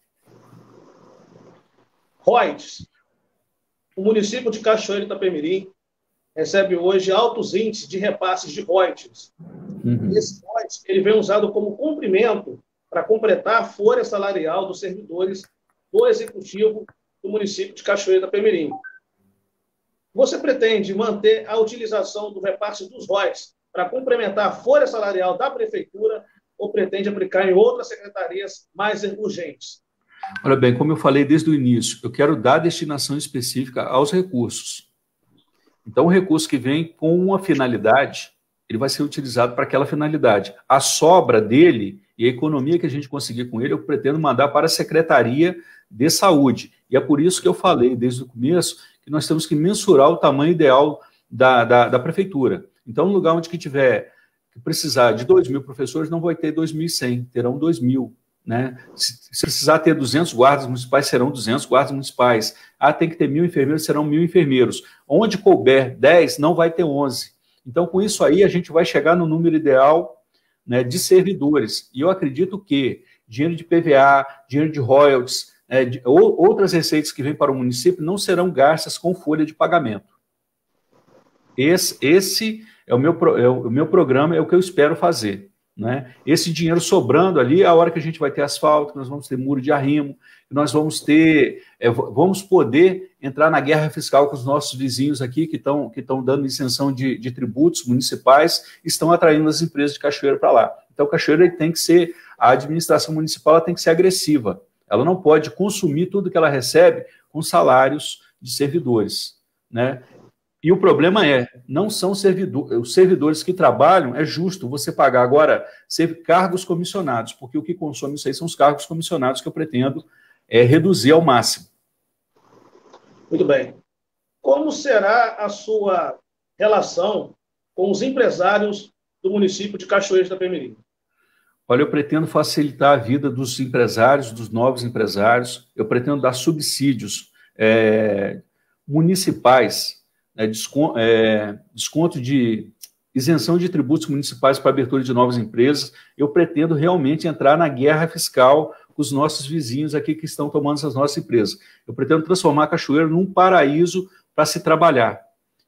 Royalties. O município de Cachoeira de Itapemirim recebe hoje altos índices de repasses de royalties. Uhum. Esse royalties ele vem usado como comprimento para completar a folha salarial dos servidores do Executivo do município de Cachoeira de Itapemirim. Você pretende manter a utilização do repasse dos royalties para complementar a folha salarial da prefeitura ou pretende aplicar em outras secretarias mais urgentes? Olha bem, como eu falei desde o início, eu quero dar destinação específica aos recursos. Então, o recurso que vem com uma finalidade, ele vai ser utilizado para aquela finalidade. A sobra dele e a economia que a gente conseguir com ele, eu pretendo mandar para a Secretaria de Saúde. E é por isso que eu falei desde o começo que nós temos que mensurar o tamanho ideal da, da, da prefeitura. Então, no lugar onde que tiver que precisar de dois mil professores, não vai ter dois mil e cem, terão dois mil. Né? Se, se precisar ter duzentos guardas municipais, serão duzentos guardas municipais. Ah, tem que ter mil enfermeiros, serão mil enfermeiros. Onde couber dez, não vai ter onze. Então, com isso aí, a gente vai chegar no número ideal, né, de servidores. E eu acredito que dinheiro de P V A, dinheiro de royalties, né, de, ou, outras receitas que vêm para o município não serão gastas com folha de pagamento. Esse, esse é, o meu, é o meu programa, é o que eu espero fazer. Né? Esse dinheiro sobrando ali, a hora que a gente vai ter asfalto, nós vamos ter muro de arrimo, nós vamos ter, é, vamos poder entrar na guerra fiscal com os nossos vizinhos aqui, que estão que estão dando isenção de, de tributos municipais, estão atraindo as empresas de Cachoeira para lá. Então, Cachoeira tem que ser, a administração municipal ela tem que ser agressiva, ela não pode consumir tudo que ela recebe com salários de servidores, né? E o problema é, não são servidores, os servidores que trabalham, é justo você pagar agora cargos comissionados, porque o que consome isso aí são os cargos comissionados que eu pretendo é, reduzir ao máximo. Muito bem. Como será a sua relação com os empresários do município de Cachoeira de Itapemirim? Olha, eu pretendo facilitar a vida dos empresários, dos novos empresários, eu pretendo dar subsídios é, municipais, É, desconto, é, desconto de isenção de tributos municipais para abertura de novas empresas. Eu pretendo realmente entrar na guerra fiscal com os nossos vizinhos aqui que estão tomando essas nossas empresas. Eu pretendo transformar a Cachoeira num paraíso para se trabalhar.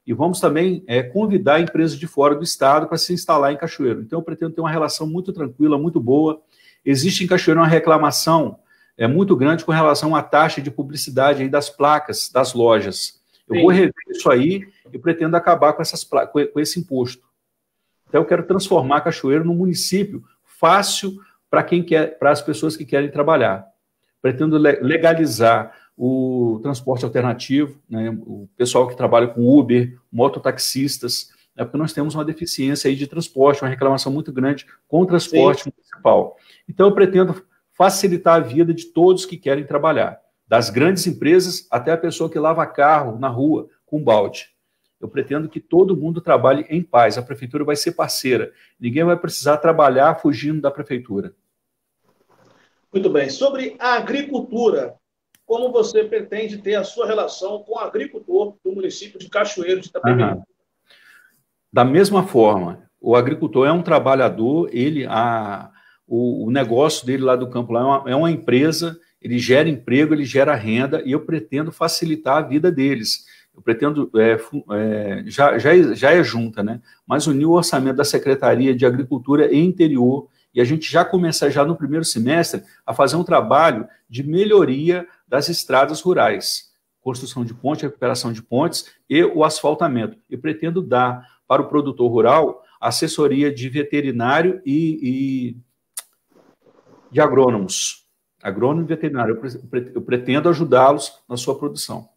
e vamos também é, convidar empresas de fora do estado para se instalar em Cachoeiro. Então, eu pretendo ter uma relação muito tranquila, muito boa. Existe em Cachoeiro uma reclamação é, muito grande com relação à taxa de publicidade aí das placas das lojas. Eu Sim. vou rever isso aí e pretendo acabar com, essas, com esse imposto. Então, eu quero transformar Cachoeiro num município fácil para quem quer, para as pessoas que querem trabalhar. Pretendo legalizar o transporte alternativo, né, o pessoal que trabalha com Uber, mototaxistas, né, porque nós temos uma deficiência aí de transporte, uma reclamação muito grande com o transporte Sim. municipal. Então, eu pretendo facilitar a vida de todos que querem trabalhar, das grandes empresas até a pessoa que lava carro na rua com balde. Eu pretendo que todo mundo trabalhe em paz. A prefeitura vai ser parceira. Ninguém vai precisar trabalhar fugindo da prefeitura. Muito bem. Sobre a agricultura, como você pretende ter a sua relação com o agricultor do município de Cachoeiro de Itapemirim? Da mesma forma, o agricultor é um trabalhador, ele, a, o, o negócio dele lá do campo lá é uma, é uma empresa, ele gera emprego, ele gera renda, e eu pretendo facilitar a vida deles. Eu pretendo, é, é, já, já, já é junta, né? Mas unir o orçamento da Secretaria de Agricultura e Interior, e a gente já começar já no primeiro semestre a fazer um trabalho de melhoria das estradas rurais, construção de pontes, recuperação de pontes e o asfaltamento. Eu pretendo dar para o produtor rural assessoria de veterinário e, e de agrônomos, agrônomo e veterinário. Eu pretendo ajudá-los na sua produção.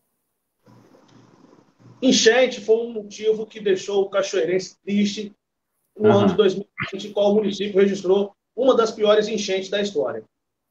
Enchente foi um motivo que deixou o cachoeirense triste no uhum. ano de dois mil e vinte, em qual o município registrou uma das piores enchentes da história.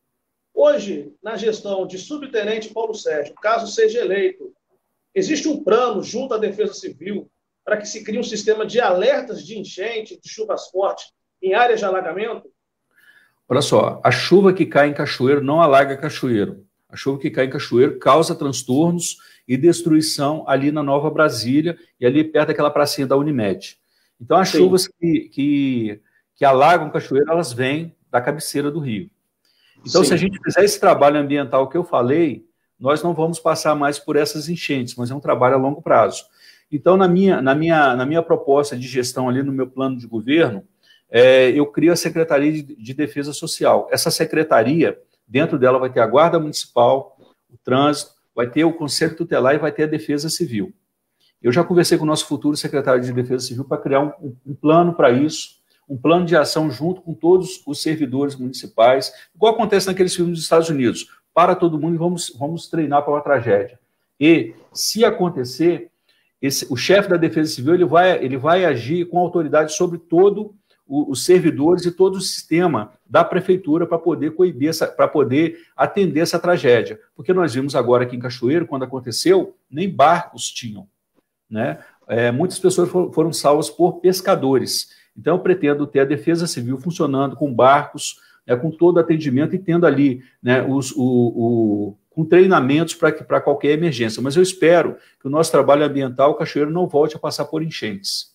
Hoje, na gestão de subtenente Paulo Sérgio, caso seja eleito, existe um plano junto à Defesa Civil para que se crie um sistema de alertas de enchente, de chuvas fortes em áreas de alagamento? Olha só, a chuva que cai em Cachoeiro não alaga Cachoeiro. A chuva que cai em Cachoeiro causa transtornos e destruição ali na Nova Brasília e ali perto daquela pracinha da Unimed. Então, as Sim. chuvas que, que, que alagam Cachoeiro, elas vêm da cabeceira do rio. Então, Sim. se a gente fizer esse trabalho ambiental que eu falei, nós não vamos passar mais por essas enchentes, mas é um trabalho a longo prazo. Então, na minha, na minha, na minha proposta de gestão ali no meu plano de governo, é, eu crio a Secretaria de, de Defesa Social. Essa secretaria, dentro dela vai ter a Guarda Municipal, o Trânsito, vai ter o Conselho Tutelar e vai ter a Defesa Civil. Eu já conversei com o nosso futuro secretário de Defesa Civil para criar um, um, um plano para isso, um plano de ação junto com todos os servidores municipais, igual acontece naqueles filmes dos Estados Unidos. Para todo mundo e vamos, vamos treinar para uma tragédia. E, se acontecer, esse, o chefe da Defesa Civil ele vai, ele vai agir com autoridade sobre todo o, os servidores e todo o sistema da prefeitura para poder coibir, para poder atender essa tragédia. Porque nós vimos agora aqui em Cachoeiro, quando aconteceu, nem barcos tinham, né? É, muitas pessoas foram, foram salvas por pescadores. Então, eu pretendo ter a Defesa Civil funcionando com barcos, né, com todo atendimento e tendo ali, né, os, o, o, com treinamentos para qualquer emergência. Mas eu espero que o nosso trabalho ambiental, o Cachoeiro, não volte a passar por enchentes.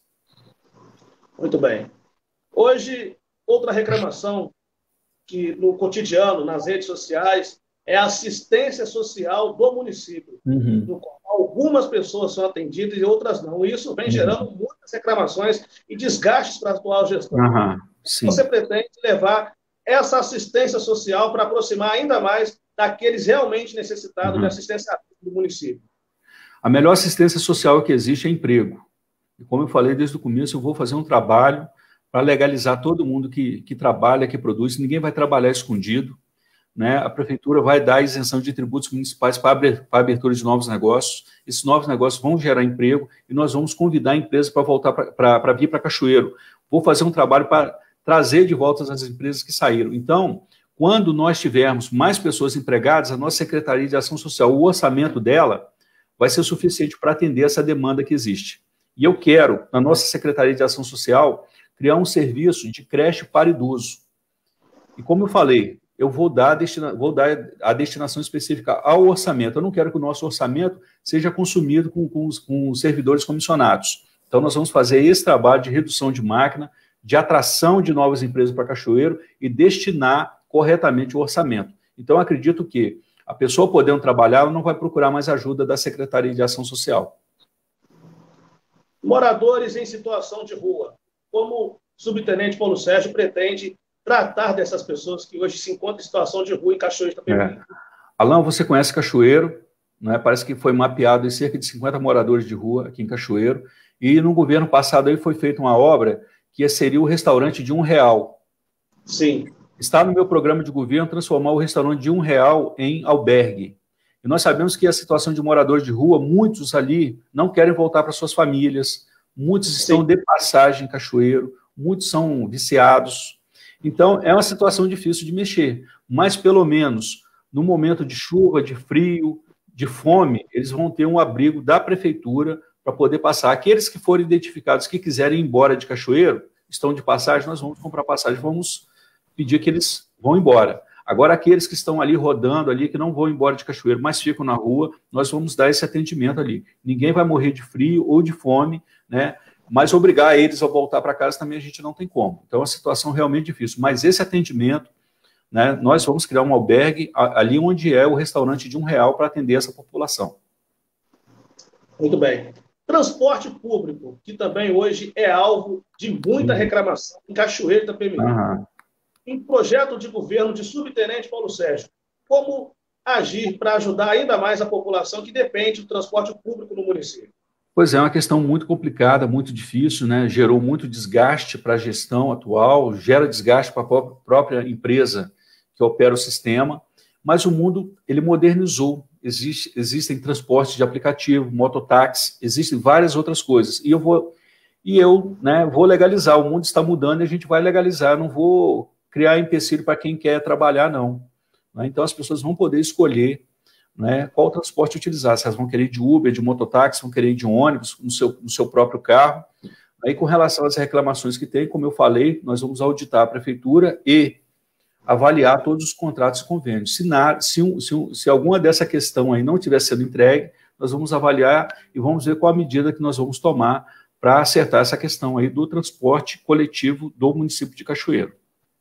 Muito bem. Hoje, outra reclamação que no cotidiano, nas redes sociais, é a assistência social do município, uhum. no qual algumas pessoas são atendidas e outras não. E isso vem uhum. gerando muitas reclamações e desgastes para a atual gestão. Uhum. Sim. Você pretende levar essa assistência social para aproximar ainda mais daqueles realmente necessitados uhum. de assistência do município? A melhor assistência social que existe é emprego. E como eu falei desde o começo, eu vou fazer um trabalho para legalizar todo mundo que, que trabalha, que produz. Ninguém vai trabalhar escondido, né? A prefeitura vai dar isenção de tributos municipais para a abertura de novos negócios. Esses novos negócios vão gerar emprego e nós vamos convidar a empresa para voltar para vir para Cachoeiro. Vou fazer um trabalho para trazer de volta as empresas que saíram. Então, quando nós tivermos mais pessoas empregadas, a nossa Secretaria de Ação Social, o orçamento dela vai ser suficiente para atender essa demanda que existe. E eu quero, na nossa Secretaria de Ação Social, criar um serviço de creche para idoso. E como eu falei, eu vou dar, a destina, vou dar a destinação específica ao orçamento. Eu não quero que o nosso orçamento seja consumido com, com, os, com os servidores comissionados. Então, nós vamos fazer esse trabalho de redução de máquina, de atração de novas empresas para Cachoeiro e destinar corretamente o orçamento. Então, acredito que a pessoa podendo trabalhar, ela não vai procurar mais ajuda da Secretaria de Ação Social. Moradores em situação de rua. Como o subtenente Paulo Sérgio pretende tratar dessas pessoas que hoje se encontram em situação de rua em Cachoeiro de Itapemirim? É. Alain, você conhece Cachoeiro, né? Parece que foi mapeado em cerca de cinquenta moradores de rua aqui em Cachoeiro, e no governo passado aí foi feita uma obra que seria o restaurante de um real. Sim. Está no meu programa de governo transformar o restaurante de um real em albergue. E nós sabemos que a situação de moradores de rua, muitos ali não querem voltar para suas famílias, muitos estão Sim. de passagem em Cachoeiro, muitos são viciados. Então, é uma situação difícil de mexer, mas pelo menos no momento de chuva, de frio, de fome, eles vão ter um abrigo da prefeitura para poder passar. Aqueles que forem identificados que quiserem ir embora de Cachoeiro, estão de passagem, nós vamos comprar passagem, vamos pedir que eles vão embora. Agora, aqueles que estão ali rodando, ali, que não vão embora de Cachoeiro, mas ficam na rua, nós vamos dar esse atendimento ali. Ninguém vai morrer de frio ou de fome, né? Mas obrigar eles a voltar para casa também a gente não tem como. Então, é uma situação realmente difícil. Mas esse atendimento, né, nós vamos criar um albergue ali onde é o restaurante de um real para atender essa população. Muito bem. Transporte público, que também hoje é alvo de muita reclamação em Cachoeiro de Itapemirim. Uhum. Em projeto de governo de subtenente Paulo Sérgio, como agir para ajudar ainda mais a população que depende do transporte público no município? Pois é, é uma questão muito complicada, muito difícil, né? Gerou muito desgaste para a gestão atual, gera desgaste para a própria empresa que opera o sistema, mas o mundo, ele modernizou. Existe, existem transportes de aplicativo, mototáxi, existem várias outras coisas. E eu vou, e eu, né, vou legalizar. O mundo está mudando e a gente vai legalizar. Eu não vou criar empecilho para quem quer trabalhar, não. Então, as pessoas vão poder escolher, né, qual transporte utilizar. Se elas vão querer ir de Uber, de mototáxi, vão querer ir de ônibus, no seu, no seu próprio carro. Aí, com relação às reclamações que tem, como eu falei, nós vamos auditar a prefeitura e avaliar todos os contratos e convênios. Se, na, se, um, se, um, se alguma dessa questão aí não estiver sendo entregue, nós vamos avaliar e vamos ver qual a medida que nós vamos tomar para acertar essa questão aí do transporte coletivo do município de Cachoeiro.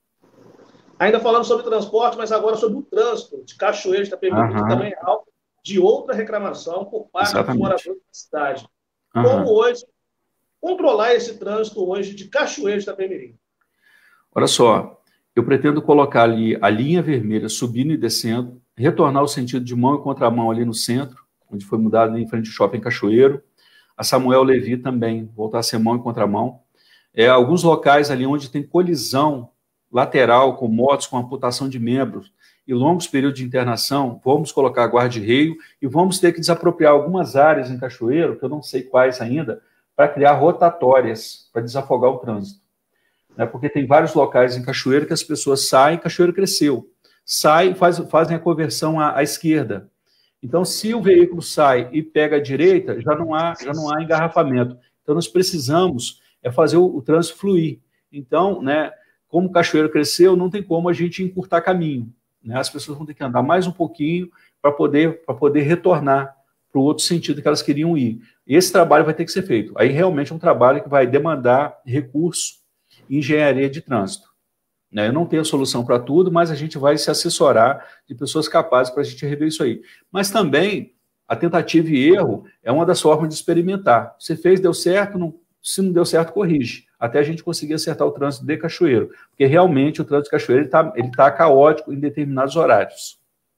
Ainda falando sobre transporte, mas agora sobre o trânsito de Cachoeiro de Itapemirim, que também é alvo de outra reclamação por parte Exatamente. dos moradores da cidade. Uhum. Como hoje controlar esse trânsito hoje de Cachoeiro de Itapemirim? Olha só, eu pretendo colocar ali a linha vermelha subindo e descendo, retornar o sentido de mão e contramão ali no centro, onde foi mudado em frente ao Shopping Cachoeiro. A Samuel Levi também, voltar a ser mão e contramão. É, alguns locais ali onde tem colisão lateral com motos, com amputação de membros e longos períodos de internação, vamos colocar guarda-reio e vamos ter que desapropriar algumas áreas em Cachoeiro, que eu não sei quais ainda, para criar rotatórias, para desafogar o trânsito. Né? Porque tem vários locais em Cachoeiro que as pessoas saem, Cachoeiro cresceu, saem e faz, fazem a conversão à, à esquerda. Então, se o veículo sai e pega à direita, já não há, já não há engarrafamento. Então, nós precisamos é fazer o, o trânsito fluir. Então, né, como o Cachoeiro cresceu, não tem como a gente encurtar caminho. Né? As pessoas vão ter que andar mais um pouquinho para poder, para poder retornar para o outro sentido que elas queriam ir. Esse trabalho vai ter que ser feito. Aí, realmente, é um trabalho que vai demandar recurso e engenharia de trânsito. Né? Eu não tenho solução para tudo, mas a gente vai se assessorar de pessoas capazes para a gente rever isso aí. Mas também, a tentativa e erro é uma das formas de experimentar. Você fez, deu certo, não, se não deu certo, corrige. Até a gente conseguir acertar o trânsito de Cachoeiro. Porque realmente o trânsito de Cachoeiro está ele tá caótico em determinados horários.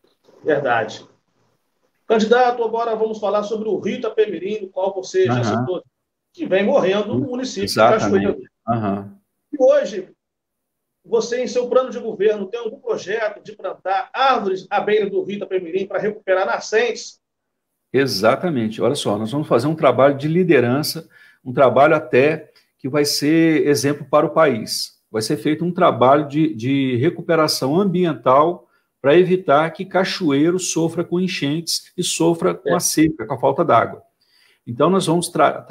Verdade. Candidato, agora vamos falar sobre o Rio Itapemirim, no qual você uhum. já citou, que vem morrendo no município Exatamente. de Cachoeiro. Uhum. E hoje, você, em seu plano de governo, tem algum projeto de plantar árvores à beira do Rio Itapemirim para recuperar nascentes? Exatamente. Olha só, nós vamos fazer um trabalho de liderança, um trabalho até que vai ser exemplo para o país. Vai ser feito um trabalho de, de recuperação ambiental para evitar que Cachoeiro sofra com enchentes e sofra com a seca, com a falta d'água. Então, nós vamos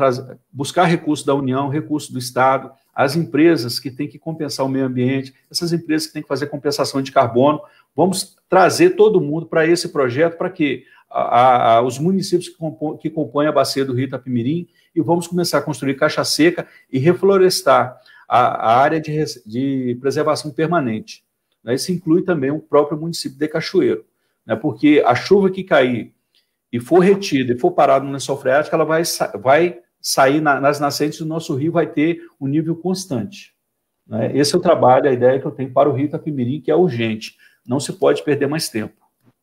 buscar recursos da União, recursos do Estado, as empresas que têm que compensar o meio ambiente, essas empresas que têm que fazer compensação de carbono, vamos trazer todo mundo para esse projeto, para que a, a, os municípios que compõem, que compõem a bacia do Rio Itapemirim, e vamos começar a construir caixa seca e reflorestar a, a área de, de preservação permanente. Né? Isso inclui também o próprio município de Cachoeiro, né? Porque a chuva que cair e for retida e for parada no lençol freático, ela vai, vai sair na, nas nascentes do nosso rio vai ter um nível constante. Né? Esse é o trabalho, a ideia que eu tenho para o rio Itapemirim, que é urgente. Não se pode perder mais tempo.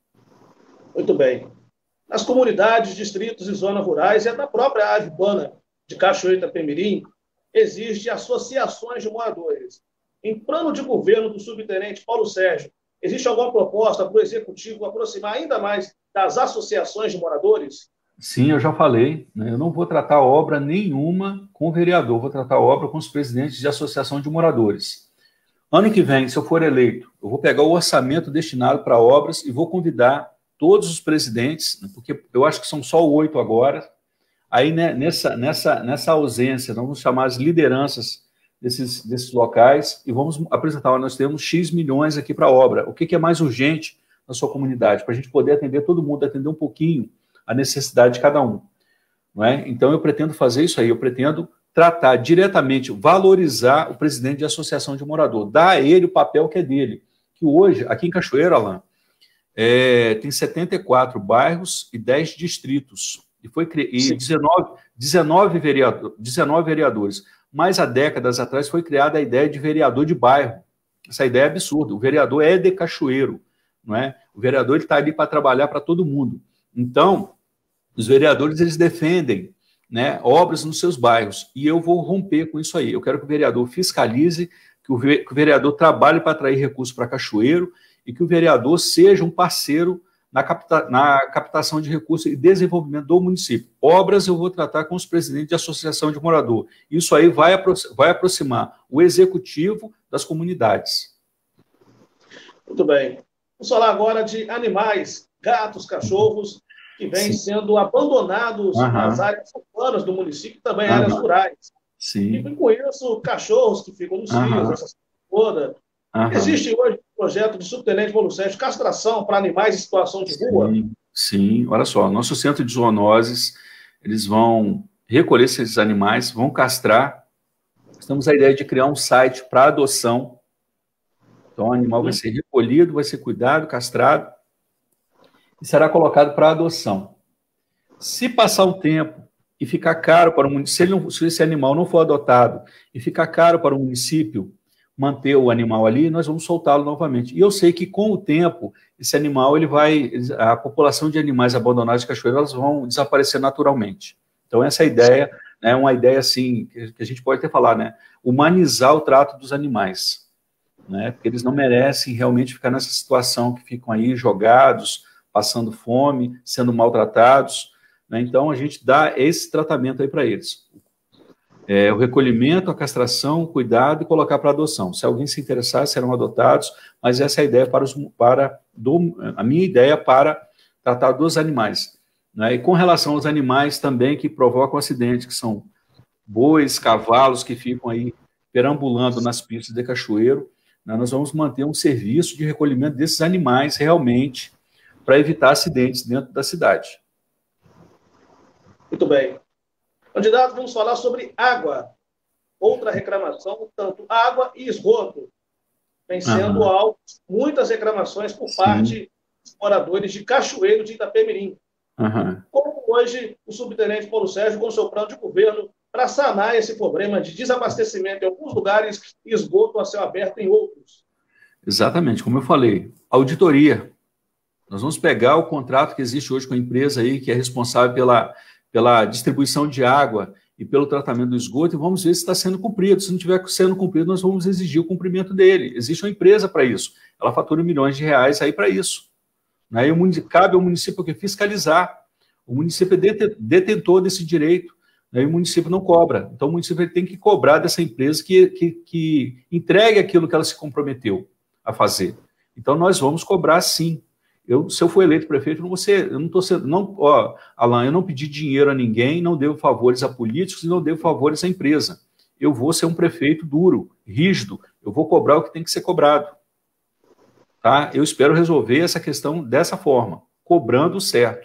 Muito bem. Nas comunidades, distritos e zonas rurais e até na própria área urbana de Cachoeiro Itapemirim, existem associações de moradores. Em plano de governo do subtenente Paulo Sérgio, existe alguma proposta para o Executivo aproximar ainda mais das associações de moradores? Sim, eu já falei, né? Eu não vou tratar obra nenhuma com o vereador, vou tratar obra com os presidentes de associação de moradores. Ano que vem, se eu for eleito, eu vou pegar o orçamento destinado para obras e vou convidar todos os presidentes, né? Porque eu acho que são só oito agora. Aí, né, nessa, nessa, nessa ausência, nós vamos chamar as lideranças desses, desses locais e vamos apresentar, nós temos X milhões aqui para a obra. O que, que é mais urgente na sua comunidade? Para a gente poder atender todo mundo, atender um pouquinho a necessidade de cada um. Não é? Então, eu pretendo fazer isso aí, eu pretendo tratar diretamente, valorizar o presidente de associação de morador, dar a ele o papel que é dele. Que hoje, aqui em Cachoeiro, Alain, é, tem setenta e quatro bairros e dez distritos. E, foi, e dezenove, dezenove, vereador, dezenove vereadores. Mas há décadas atrás foi criada a ideia de vereador de bairro. Essa ideia é absurda. O vereador é de Cachoeiro. Não é? O vereador está ali para trabalhar para todo mundo. Então, os vereadores eles defendem, né, obras nos seus bairros. E eu vou romper com isso aí. Eu quero que o vereador fiscalize, que o, que o vereador trabalhe para atrair recursos para Cachoeiro e que o vereador seja um parceiro Na, capta, na captação de recursos e desenvolvimento do município. Obras eu vou tratar com os presidentes de associação de morador. Isso aí vai, apro vai aproximar o executivo das comunidades. Muito bem. Vamos falar agora de animais, gatos, cachorros, que vêm Sim. sendo abandonados uhum. nas áreas urbanas do município e também uhum. áreas rurais. Sim. E com isso, cachorros que ficam nos cios, uhum. essas coisas todas. Uhum. Existe hoje um projeto de subtenente Paulo Sérgio, castração para animais em situação de rua? Sim, sim, olha só, nosso centro de zoonoses, eles vão recolher esses animais, vão castrar. Temos a ideia de criar um site para adoção. Então, o animal uhum. vai ser recolhido, vai ser cuidado, castrado, e será colocado para adoção. Se passar um tempo e ficar caro para o município, se, ele não, se esse animal não for adotado e ficar caro para o município manter o animal ali, nós vamos soltá-lo novamente. E eu sei que, com o tempo, esse animal, ele vai, a população de animais abandonados de Cachoeiro, elas vão desaparecer naturalmente. Então, essa ideia é né, uma ideia, assim, que a gente pode até falar, né? Humanizar o trato dos animais, né? Porque eles não merecem realmente ficar nessa situação que ficam aí jogados, passando fome, sendo maltratados, né? Então, a gente dá esse tratamento aí para eles. É, o recolhimento, a castração, o cuidado e colocar para adoção. Se alguém se interessar, serão adotados, mas essa é a ideia para, os, para do, a minha ideia para tratar dos animais. Né? E com relação aos animais também que provocam acidentes, que são bois, cavalos que ficam aí perambulando nas pistas de Cachoeiro, né? Nós vamos manter um serviço de recolhimento desses animais realmente para evitar acidentes dentro da cidade. Muito bem. Candidato, vamos falar sobre água. Outra reclamação, tanto água e esgoto. Vem sendo Aham. alvo muitas reclamações por parte Sim. dos moradores de Cachoeiro de Itapemirim. Aham. Como hoje o subtenente Paulo Sérgio, com seu plano de governo, para sanar esse problema de desabastecimento em alguns lugares e esgoto a céu aberto em outros? Exatamente, como eu falei, auditoria. Nós vamos pegar o contrato que existe hoje com a empresa aí, que é responsável pela, pela distribuição de água e pelo tratamento do esgoto, e vamos ver se está sendo cumprido. Se não estiver sendo cumprido, nós vamos exigir o cumprimento dele. Existe uma empresa para isso. Ela fatura milhões de reais aí para isso. Aí o município, cabe ao município que fiscalizar. O município é detentor desse direito. Aí o município não cobra. Então o município tem que cobrar dessa empresa que, que, que entregue aquilo que ela se comprometeu a fazer. Então nós vamos cobrar sim. Eu, se eu for eleito prefeito, eu não vou ser, eu não estou sendo, não, ó, Alain, eu não pedi dinheiro a ninguém, não devo favores a políticos e não devo favores à empresa. Eu vou ser um prefeito duro, rígido, eu vou cobrar o que tem que ser cobrado. Tá? Eu espero resolver essa questão dessa forma, cobrando o certo.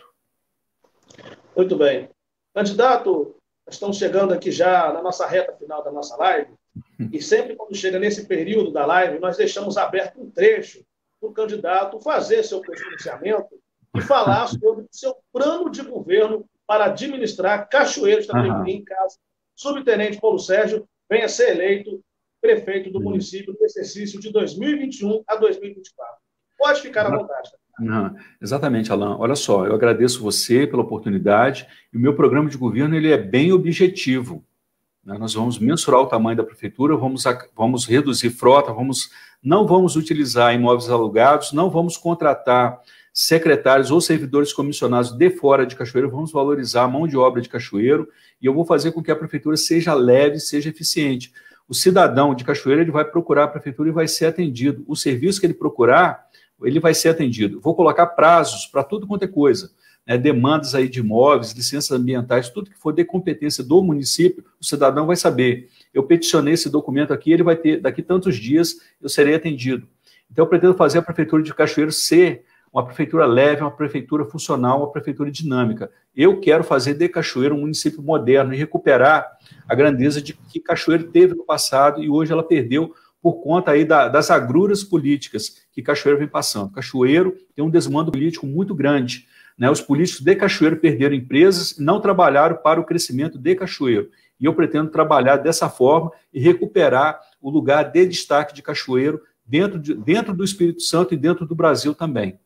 Muito bem. Candidato, nós estamos chegando aqui já na nossa reta final da nossa live, e sempre quando chega nesse período da live, nós deixamos aberto um trecho para o candidato fazer seu pronunciamento e falar sobre o seu plano de governo para administrar Cachoeiro de Itapemirim, uhum. caso o subtenente Paulo Sérgio venha ser eleito prefeito do uhum. município no exercício de dois mil e vinte e um a dois mil e vinte e quatro. Pode ficar à vontade. Uhum. Exatamente, Alain. Olha só, eu agradeço você pela oportunidade, e o meu programa de governo ele é bem objetivo. Né? Nós vamos mensurar o tamanho da prefeitura, vamos, vamos reduzir frota, vamos, não vamos utilizar imóveis alugados, não vamos contratar secretários ou servidores comissionados de fora de Cachoeiro, vamos valorizar a mão de obra de Cachoeiro, e eu vou fazer com que a prefeitura seja leve, seja eficiente. O cidadão de Cachoeiro ele vai procurar a prefeitura e vai ser atendido. O serviço que ele procurar, ele vai ser atendido. Vou colocar prazos para tudo quanto é coisa, né? Demandas aí de imóveis, licenças ambientais, tudo que for de competência do município, o cidadão vai saber. Eu peticionei esse documento aqui, ele vai ter, daqui tantos dias, eu serei atendido. Então, eu pretendo fazer a prefeitura de Cachoeiro ser uma prefeitura leve, uma prefeitura funcional, uma prefeitura dinâmica. Eu quero fazer de Cachoeiro um município moderno e recuperar a grandeza de que Cachoeiro teve no passado e hoje ela perdeu por conta aí da, das agruras políticas que Cachoeiro vem passando. Cachoeiro tem um desmando político muito grande, né? Os políticos de Cachoeiro perderam empresas e não trabalharam para o crescimento de Cachoeiro. E eu pretendo trabalhar dessa forma e recuperar o lugar de destaque de Cachoeiro dentro, de, dentro do Espírito Santo e dentro do Brasil também.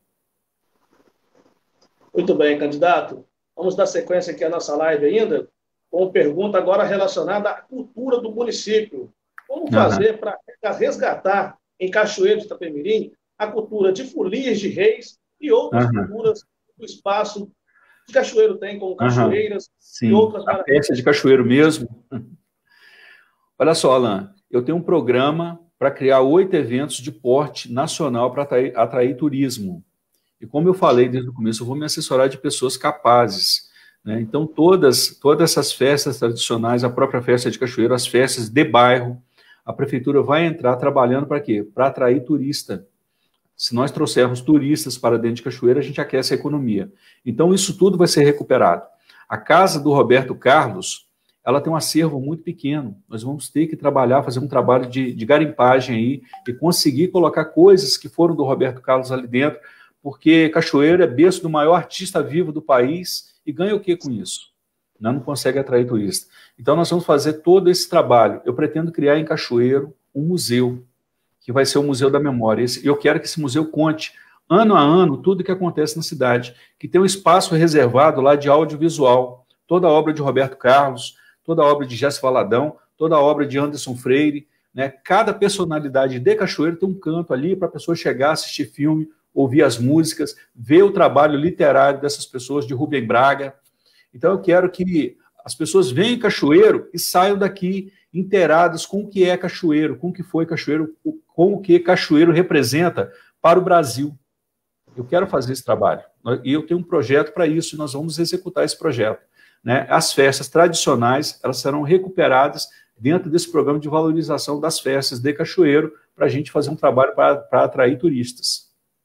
Muito bem, candidato. Vamos dar sequência aqui à nossa live ainda, com pergunta agora relacionada à cultura do município. Como fazer uhum. para resgatar em Cachoeiro de Itapemirim a cultura de folias de reis e outras uhum. culturas que o espaço de Cachoeiro tem, como cachoeiras uhum. e outras... A festa de Cachoeiro mesmo. Olha só, Alain, eu tenho um programa para criar oito eventos de porte nacional para atrair, atrair turismo. E como eu falei desde o começo, eu vou me assessorar de pessoas capazes, né? Então, todas, todas essas festas tradicionais, a própria festa de Cachoeiro, as festas de bairro, a prefeitura vai entrar trabalhando para quê? Para atrair turista. Se nós trouxermos turistas para dentro de Cachoeiro, a gente aquece a economia. Então, isso tudo vai ser recuperado. A casa do Roberto Carlos, ela tem um acervo muito pequeno. Nós vamos ter que trabalhar, fazer um trabalho de, de garimpagem aí e conseguir colocar coisas que foram do Roberto Carlos ali dentro, porque Cachoeiro é berço do maior artista vivo do país e ganha o que com isso? Não, não consegue atrair turista. Então, nós vamos fazer todo esse trabalho. Eu pretendo criar em Cachoeiro um museu, que vai ser o Museu da Memória. E eu quero que esse museu conte, ano a ano, tudo o que acontece na cidade, que tem um espaço reservado lá de audiovisual, toda a obra de Roberto Carlos, toda a obra de Jesse Valadão, toda a obra de Anderson Freire, né? Cada personalidade de Cachoeiro tem um canto ali para a pessoa chegar, assistir filme, ouvir as músicas, ver o trabalho literário dessas pessoas, de Rubem Braga. Então, eu quero que as pessoas venham em Cachoeiro e saiam daqui inteiradas com o que é Cachoeiro, com o que foi Cachoeiro, com o que Cachoeiro representa para o Brasil. Eu quero fazer esse trabalho. E eu tenho um projeto para isso, e nós vamos executar esse projeto, né? As festas tradicionais, elas serão recuperadas dentro desse programa de valorização das festas de Cachoeiro, para a gente fazer um trabalho para, para atrair turistas.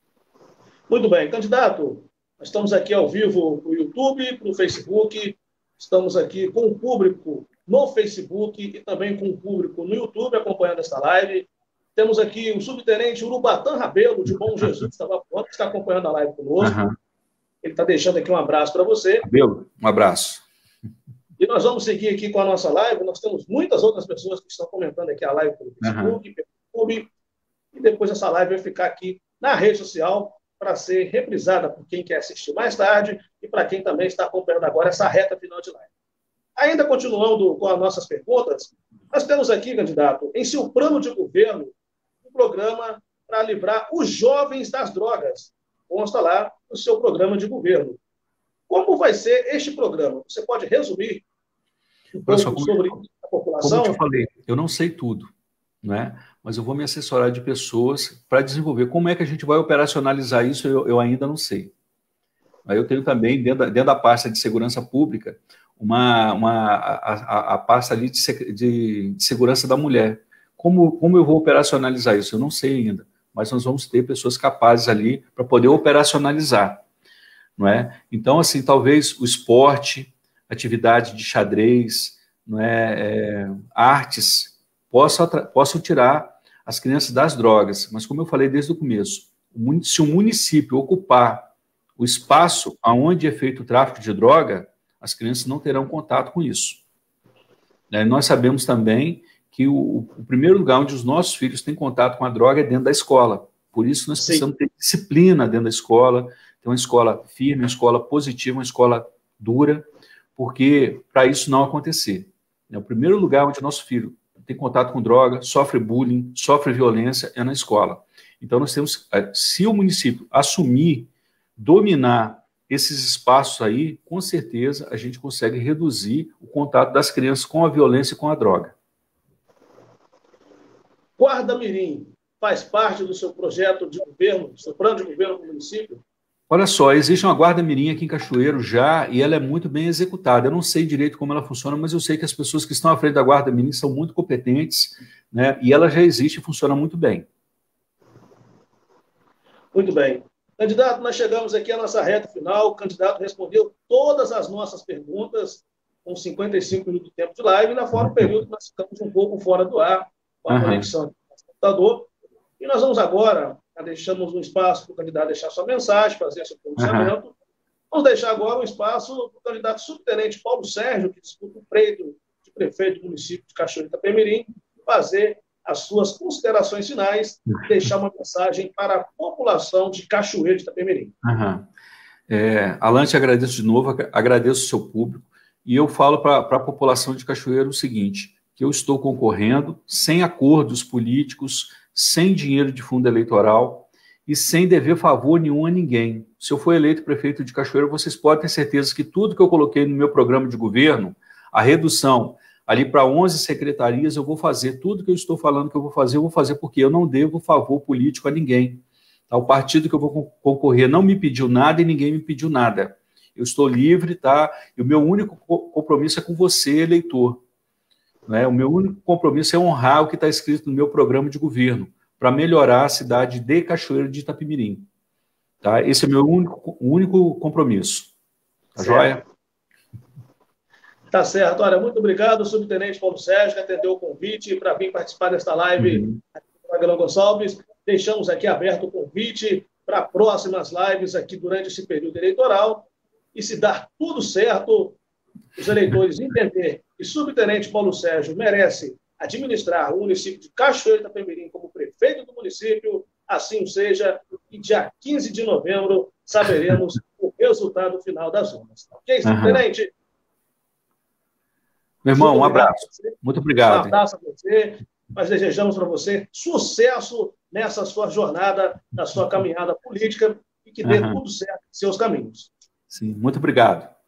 Muito bem, candidato, nós estamos aqui ao vivo para o YouTube, para o Facebook, estamos aqui com o público no Facebook e também com o público no YouTube acompanhando esta live. Temos aqui o subtenente Urubatã Rabelo, de Bom Jesus, que está acompanhando a live conosco. Uhum. Ele está deixando aqui um abraço para você. Rabelo, um abraço. E nós vamos seguir aqui com a nossa live. Nós temos muitas outras pessoas que estão comentando aqui a live pelo Facebook, uhum. pelo YouTube, e depois essa live vai ficar aqui na rede social para ser reprisada por quem quer assistir mais tarde e para quem também está acompanhando agora essa reta final de live. Ainda continuando com as nossas perguntas, nós temos aqui, candidato, em seu plano de governo, um programa para livrar os jovens das drogas. Consta lá no seu programa de governo. Como vai ser este programa? Você pode resumir um pouco como, sobre a população? Como eu te falei, eu não sei tudo, né? Mas eu vou me assessorar de pessoas para desenvolver. Como é que a gente vai operacionalizar isso, eu, eu ainda não sei. Aí eu tenho também, dentro da, dentro da pasta de segurança pública, uma, uma, a, a, a pasta ali de, de, de segurança da mulher. Como, como eu vou operacionalizar isso? Eu não sei ainda, mas nós vamos ter pessoas capazes ali para poder operacionalizar, não é? Então, assim, talvez o esporte, atividade de xadrez, não é, é, artes, possam, possam tirar as crianças das drogas. Mas, como eu falei desde o começo, se o município ocupar o espaço onde é feito o tráfico de droga, As crianças não terão contato com isso. É, nós sabemos também que o, o primeiro lugar onde os nossos filhos têm contato com a droga é dentro da escola. Por isso nós precisamos Sim. ter disciplina dentro da escola, ter uma escola firme, uma escola positiva, uma escola dura, porque para isso não acontecer. É o primeiro lugar onde o nosso filho tem contato com droga, sofre bullying, sofre violência, é na escola. Então nós temos, se o município assumir, dominar esses espaços aí, com certeza a gente consegue reduzir o contato das crianças com a violência e com a droga. Guarda-Mirim faz parte do seu projeto de governo, do seu plano de governo do município? Olha só, existe uma Guarda-Mirim aqui em Cachoeiro já, e ela é muito bem executada. Eu não sei direito como ela funciona, mas eu sei que as pessoas que estão à frente da Guarda-Mirim são muito competentes, né, e ela já existe e funciona muito bem. Muito bem. Candidato, nós chegamos aqui à nossa reta final. O candidato respondeu todas as nossas perguntas com cinquenta e cinco minutos de tempo de live, e na fora o período que nós ficamos um pouco fora do ar, com a uhum. conexão do computador. E nós vamos agora, deixamos um espaço para o candidato deixar sua mensagem, fazer seu pronunciamento. Uhum. Vamos deixar agora um espaço para o candidato subtenente Paulo Sérgio, que disputa o pleito de prefeito do município de Cachoeiro de Itapemirim, fazer as suas considerações finais e deixar uma mensagem para a população de Cachoeiro de Itapemirim. Uhum. É, Alan, te agradeço de novo, agradeço o seu público, e eu falo para a população de Cachoeiro o seguinte, que eu estou concorrendo sem acordos políticos, sem dinheiro de fundo eleitoral e sem dever favor nenhum a ninguém. Se eu for eleito prefeito de Cachoeiro, vocês podem ter certeza que tudo que eu coloquei no meu programa de governo, a redução ali para onze secretarias, eu vou fazer. Tudo que eu estou falando que eu vou fazer, eu vou fazer porque eu não devo favor político a ninguém. Tá? O partido que eu vou concorrer não me pediu nada e ninguém me pediu nada. Eu estou livre, tá? E o meu único compromisso é com você, eleitor. Né? O meu único compromisso é honrar o que está escrito no meu programa de governo, para melhorar a cidade de Cachoeiro de Itapemirim. Tá? Esse é o meu único, único compromisso. Tá joia? Tá certo. Olha, muito obrigado, subtenente Paulo Sérgio, que atendeu o convite para vir participar desta live uhum. aqui do Magalhães Gonçalves. Deixamos aqui aberto o convite para próximas lives aqui durante esse período eleitoral. E se dar tudo certo, os eleitores entenderem que subtenente Paulo Sérgio merece administrar o município de Cachoeiro de Itapemirim como prefeito do município, assim seja, e dia quinze de novembro saberemos o resultado final das urnas. Ok, subtenente? Uhum. Meu irmão, um abraço. Muito obrigado. Um abraço a você. Nós desejamos para você sucesso nessa sua jornada, na sua caminhada política, e que dê uhum. tudo certo em seus caminhos. Sim, muito obrigado.